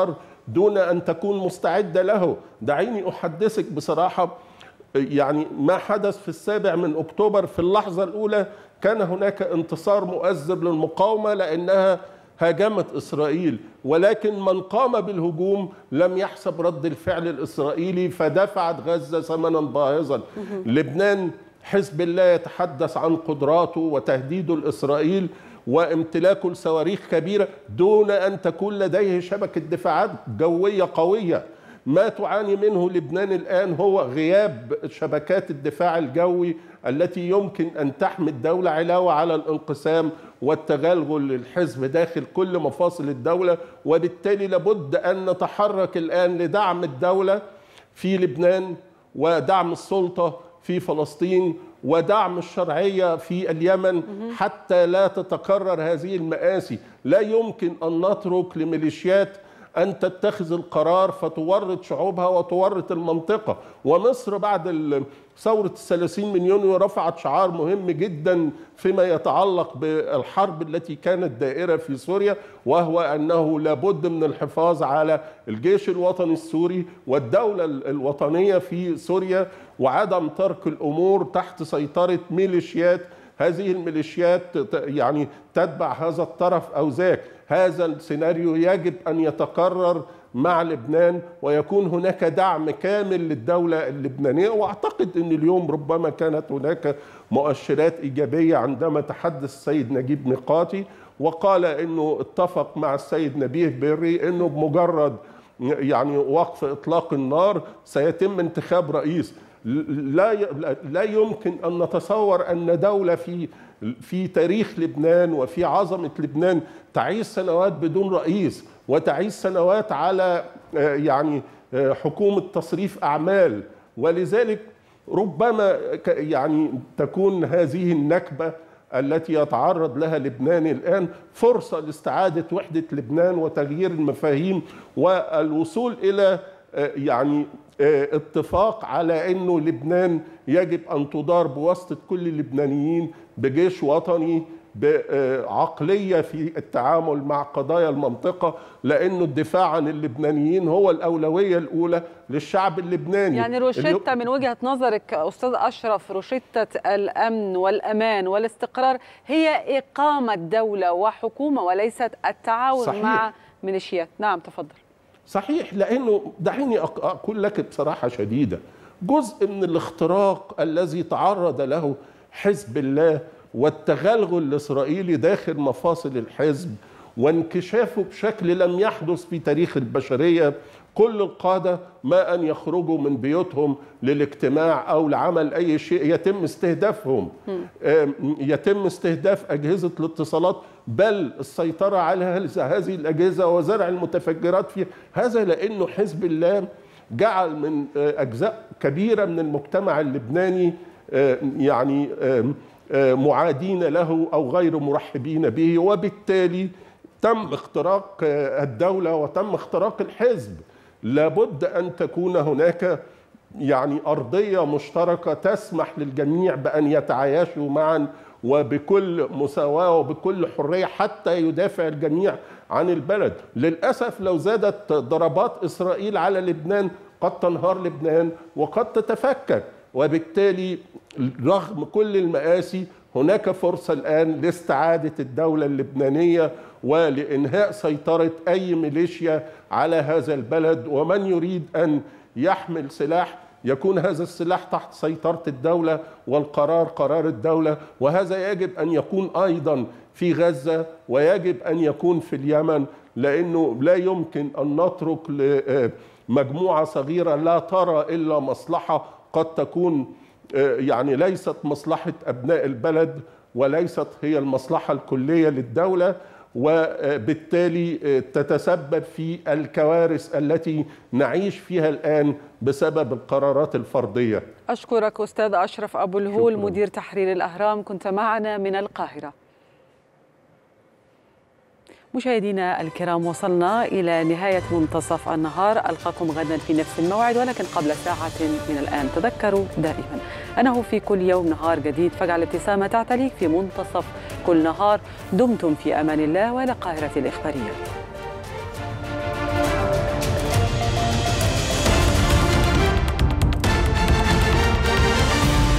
دون أن تكون مستعدة له. دعيني أحدثك بصراحة، يعني ما حدث في 7 أكتوبر في اللحظة الأولى كان هناك انتصار مؤزر للمقاومة لأنها هاجمت إسرائيل، ولكن من قام بالهجوم لم يحسب رد الفعل الإسرائيلي فدفعت غزة ثمنا باهظا. لبنان حزب الله يتحدث عن قدراته وتهديده لإسرائيل وامتلاكه لصواريخ كبيرة دون أن تكون لديه شبكة دفاعات جوية قوية. ما تعاني منه لبنان الآن هو غياب شبكات الدفاع الجوي التي يمكن أن تحمي الدولة علاوة على الانقسام والتغلغل للحزب داخل كل مفاصل الدولة. وبالتالي لابد أن نتحرك الآن لدعم الدولة في لبنان ودعم السلطة في فلسطين ودعم الشرعية في اليمن حتى لا تتكرر هذه المآسي. لا يمكن أن نترك لميليشيات أن تتخذ القرار فتورط شعوبها وتورط المنطقة. ومصر بعد ثورة 30 من يونيو رفعت شعار مهم جدا فيما يتعلق بالحرب التي كانت دائرة في سوريا، وهو أنه لابد من الحفاظ على الجيش الوطني السوري والدولة الوطنية في سوريا وعدم ترك الأمور تحت سيطرة ميليشيات. هذه الميليشيات يعني تتبع هذا الطرف أو ذاك. هذا السيناريو يجب أن يتكرر مع لبنان ويكون هناك دعم كامل للدولة اللبنانية. وأعتقد أن اليوم ربما كانت هناك مؤشرات إيجابية عندما تحدث السيد نجيب ميقاتي وقال أنه اتفق مع السيد نبيه بري أنه بمجرد يعني وقف إطلاق النار سيتم انتخاب رئيس. لا يمكن أن نتصور أن دولة في تاريخ لبنان وفي عظمة لبنان تعيش سنوات بدون رئيس وتعيش سنوات على يعني حكومة تصريف أعمال. ولذلك ربما يعني تكون هذه النكبة التي يتعرض لها لبنان الآن فرصة لاستعادة وحدة لبنان وتغيير المفاهيم والوصول إلى يعني اتفاق على أنه لبنان يجب أن تدار بواسطة كل اللبنانيين بجيش وطني بعقلية في التعامل مع قضايا المنطقة، لأنه الدفاع عن اللبنانيين هو الأولوية الأولى للشعب اللبناني. يعني روشتة من وجهة نظرك أستاذ أشرف، روشتة الأمن والأمان والاستقرار هي إقامة دولة وحكومة وليست التعاون صحيح. مع ميليشيات. نعم تفضل. صحيح، لأنه دعيني أقول لك بصراحة شديدة، جزء من الاختراق الذي تعرض له حزب الله والتغلغل الإسرائيلي داخل مفاصل الحزب وانكشافه بشكل لم يحدث في تاريخ البشرية. كل القادة ما أن يخرجوا من بيوتهم للاجتماع أو لعمل أي شيء يتم استهدافهم، يتم استهداف أجهزة الاتصالات، بل السيطرة على هذه الأجهزة وزرع المتفجرات فيها. هذا لأنه حزب الله جعل من أجزاء كبيرة من المجتمع اللبناني يعني معادين له أو غير مرحبين به، وبالتالي تم اختراق الدولة وتم اختراق الحزب. لابد أن تكون هناك يعني أرضية مشتركة تسمح للجميع بأن يتعايشوا معا وبكل مساواة وبكل حرية حتى يدافع الجميع عن البلد. للأسف لو زادت ضربات إسرائيل على لبنان قد تنهار لبنان وقد تتفكك، وبالتالي رغم كل المآسي هناك فرصة الآن لاستعادة الدولة اللبنانية ولإنهاء سيطرة أي ميليشيا على هذا البلد. ومن يريد أن يحمل سلاح يكون هذا السلاح تحت سيطرة الدولة والقرار قرار الدولة. وهذا يجب أن يكون أيضا في غزة ويجب أن يكون في اليمن، لأنه لا يمكن أن نترك لمجموعة صغيرة لا ترى إلا مصلحة قد تكون يعني ليست مصلحة أبناء البلد وليست هي المصلحة الكلية للدولة، وبالتالي تتسبب في الكوارث التي نعيش فيها الآن بسبب القرارات الفردية. أشكرك أستاذ أشرف أبو الهول، مدير تحرير الأهرام، كنت معنا من القاهرة. مشاهدينا الكرام، وصلنا إلى نهاية منتصف النهار. ألقاكم غدا في نفس الموعد ولكن قبل ساعة من الآن. تذكروا دائما أنه في كل يوم نهار جديد، فاجعل الابتسامة تعتليك في منتصف كل نهار. دمتم في أمان الله. وإلى القاهرة الإخبارية.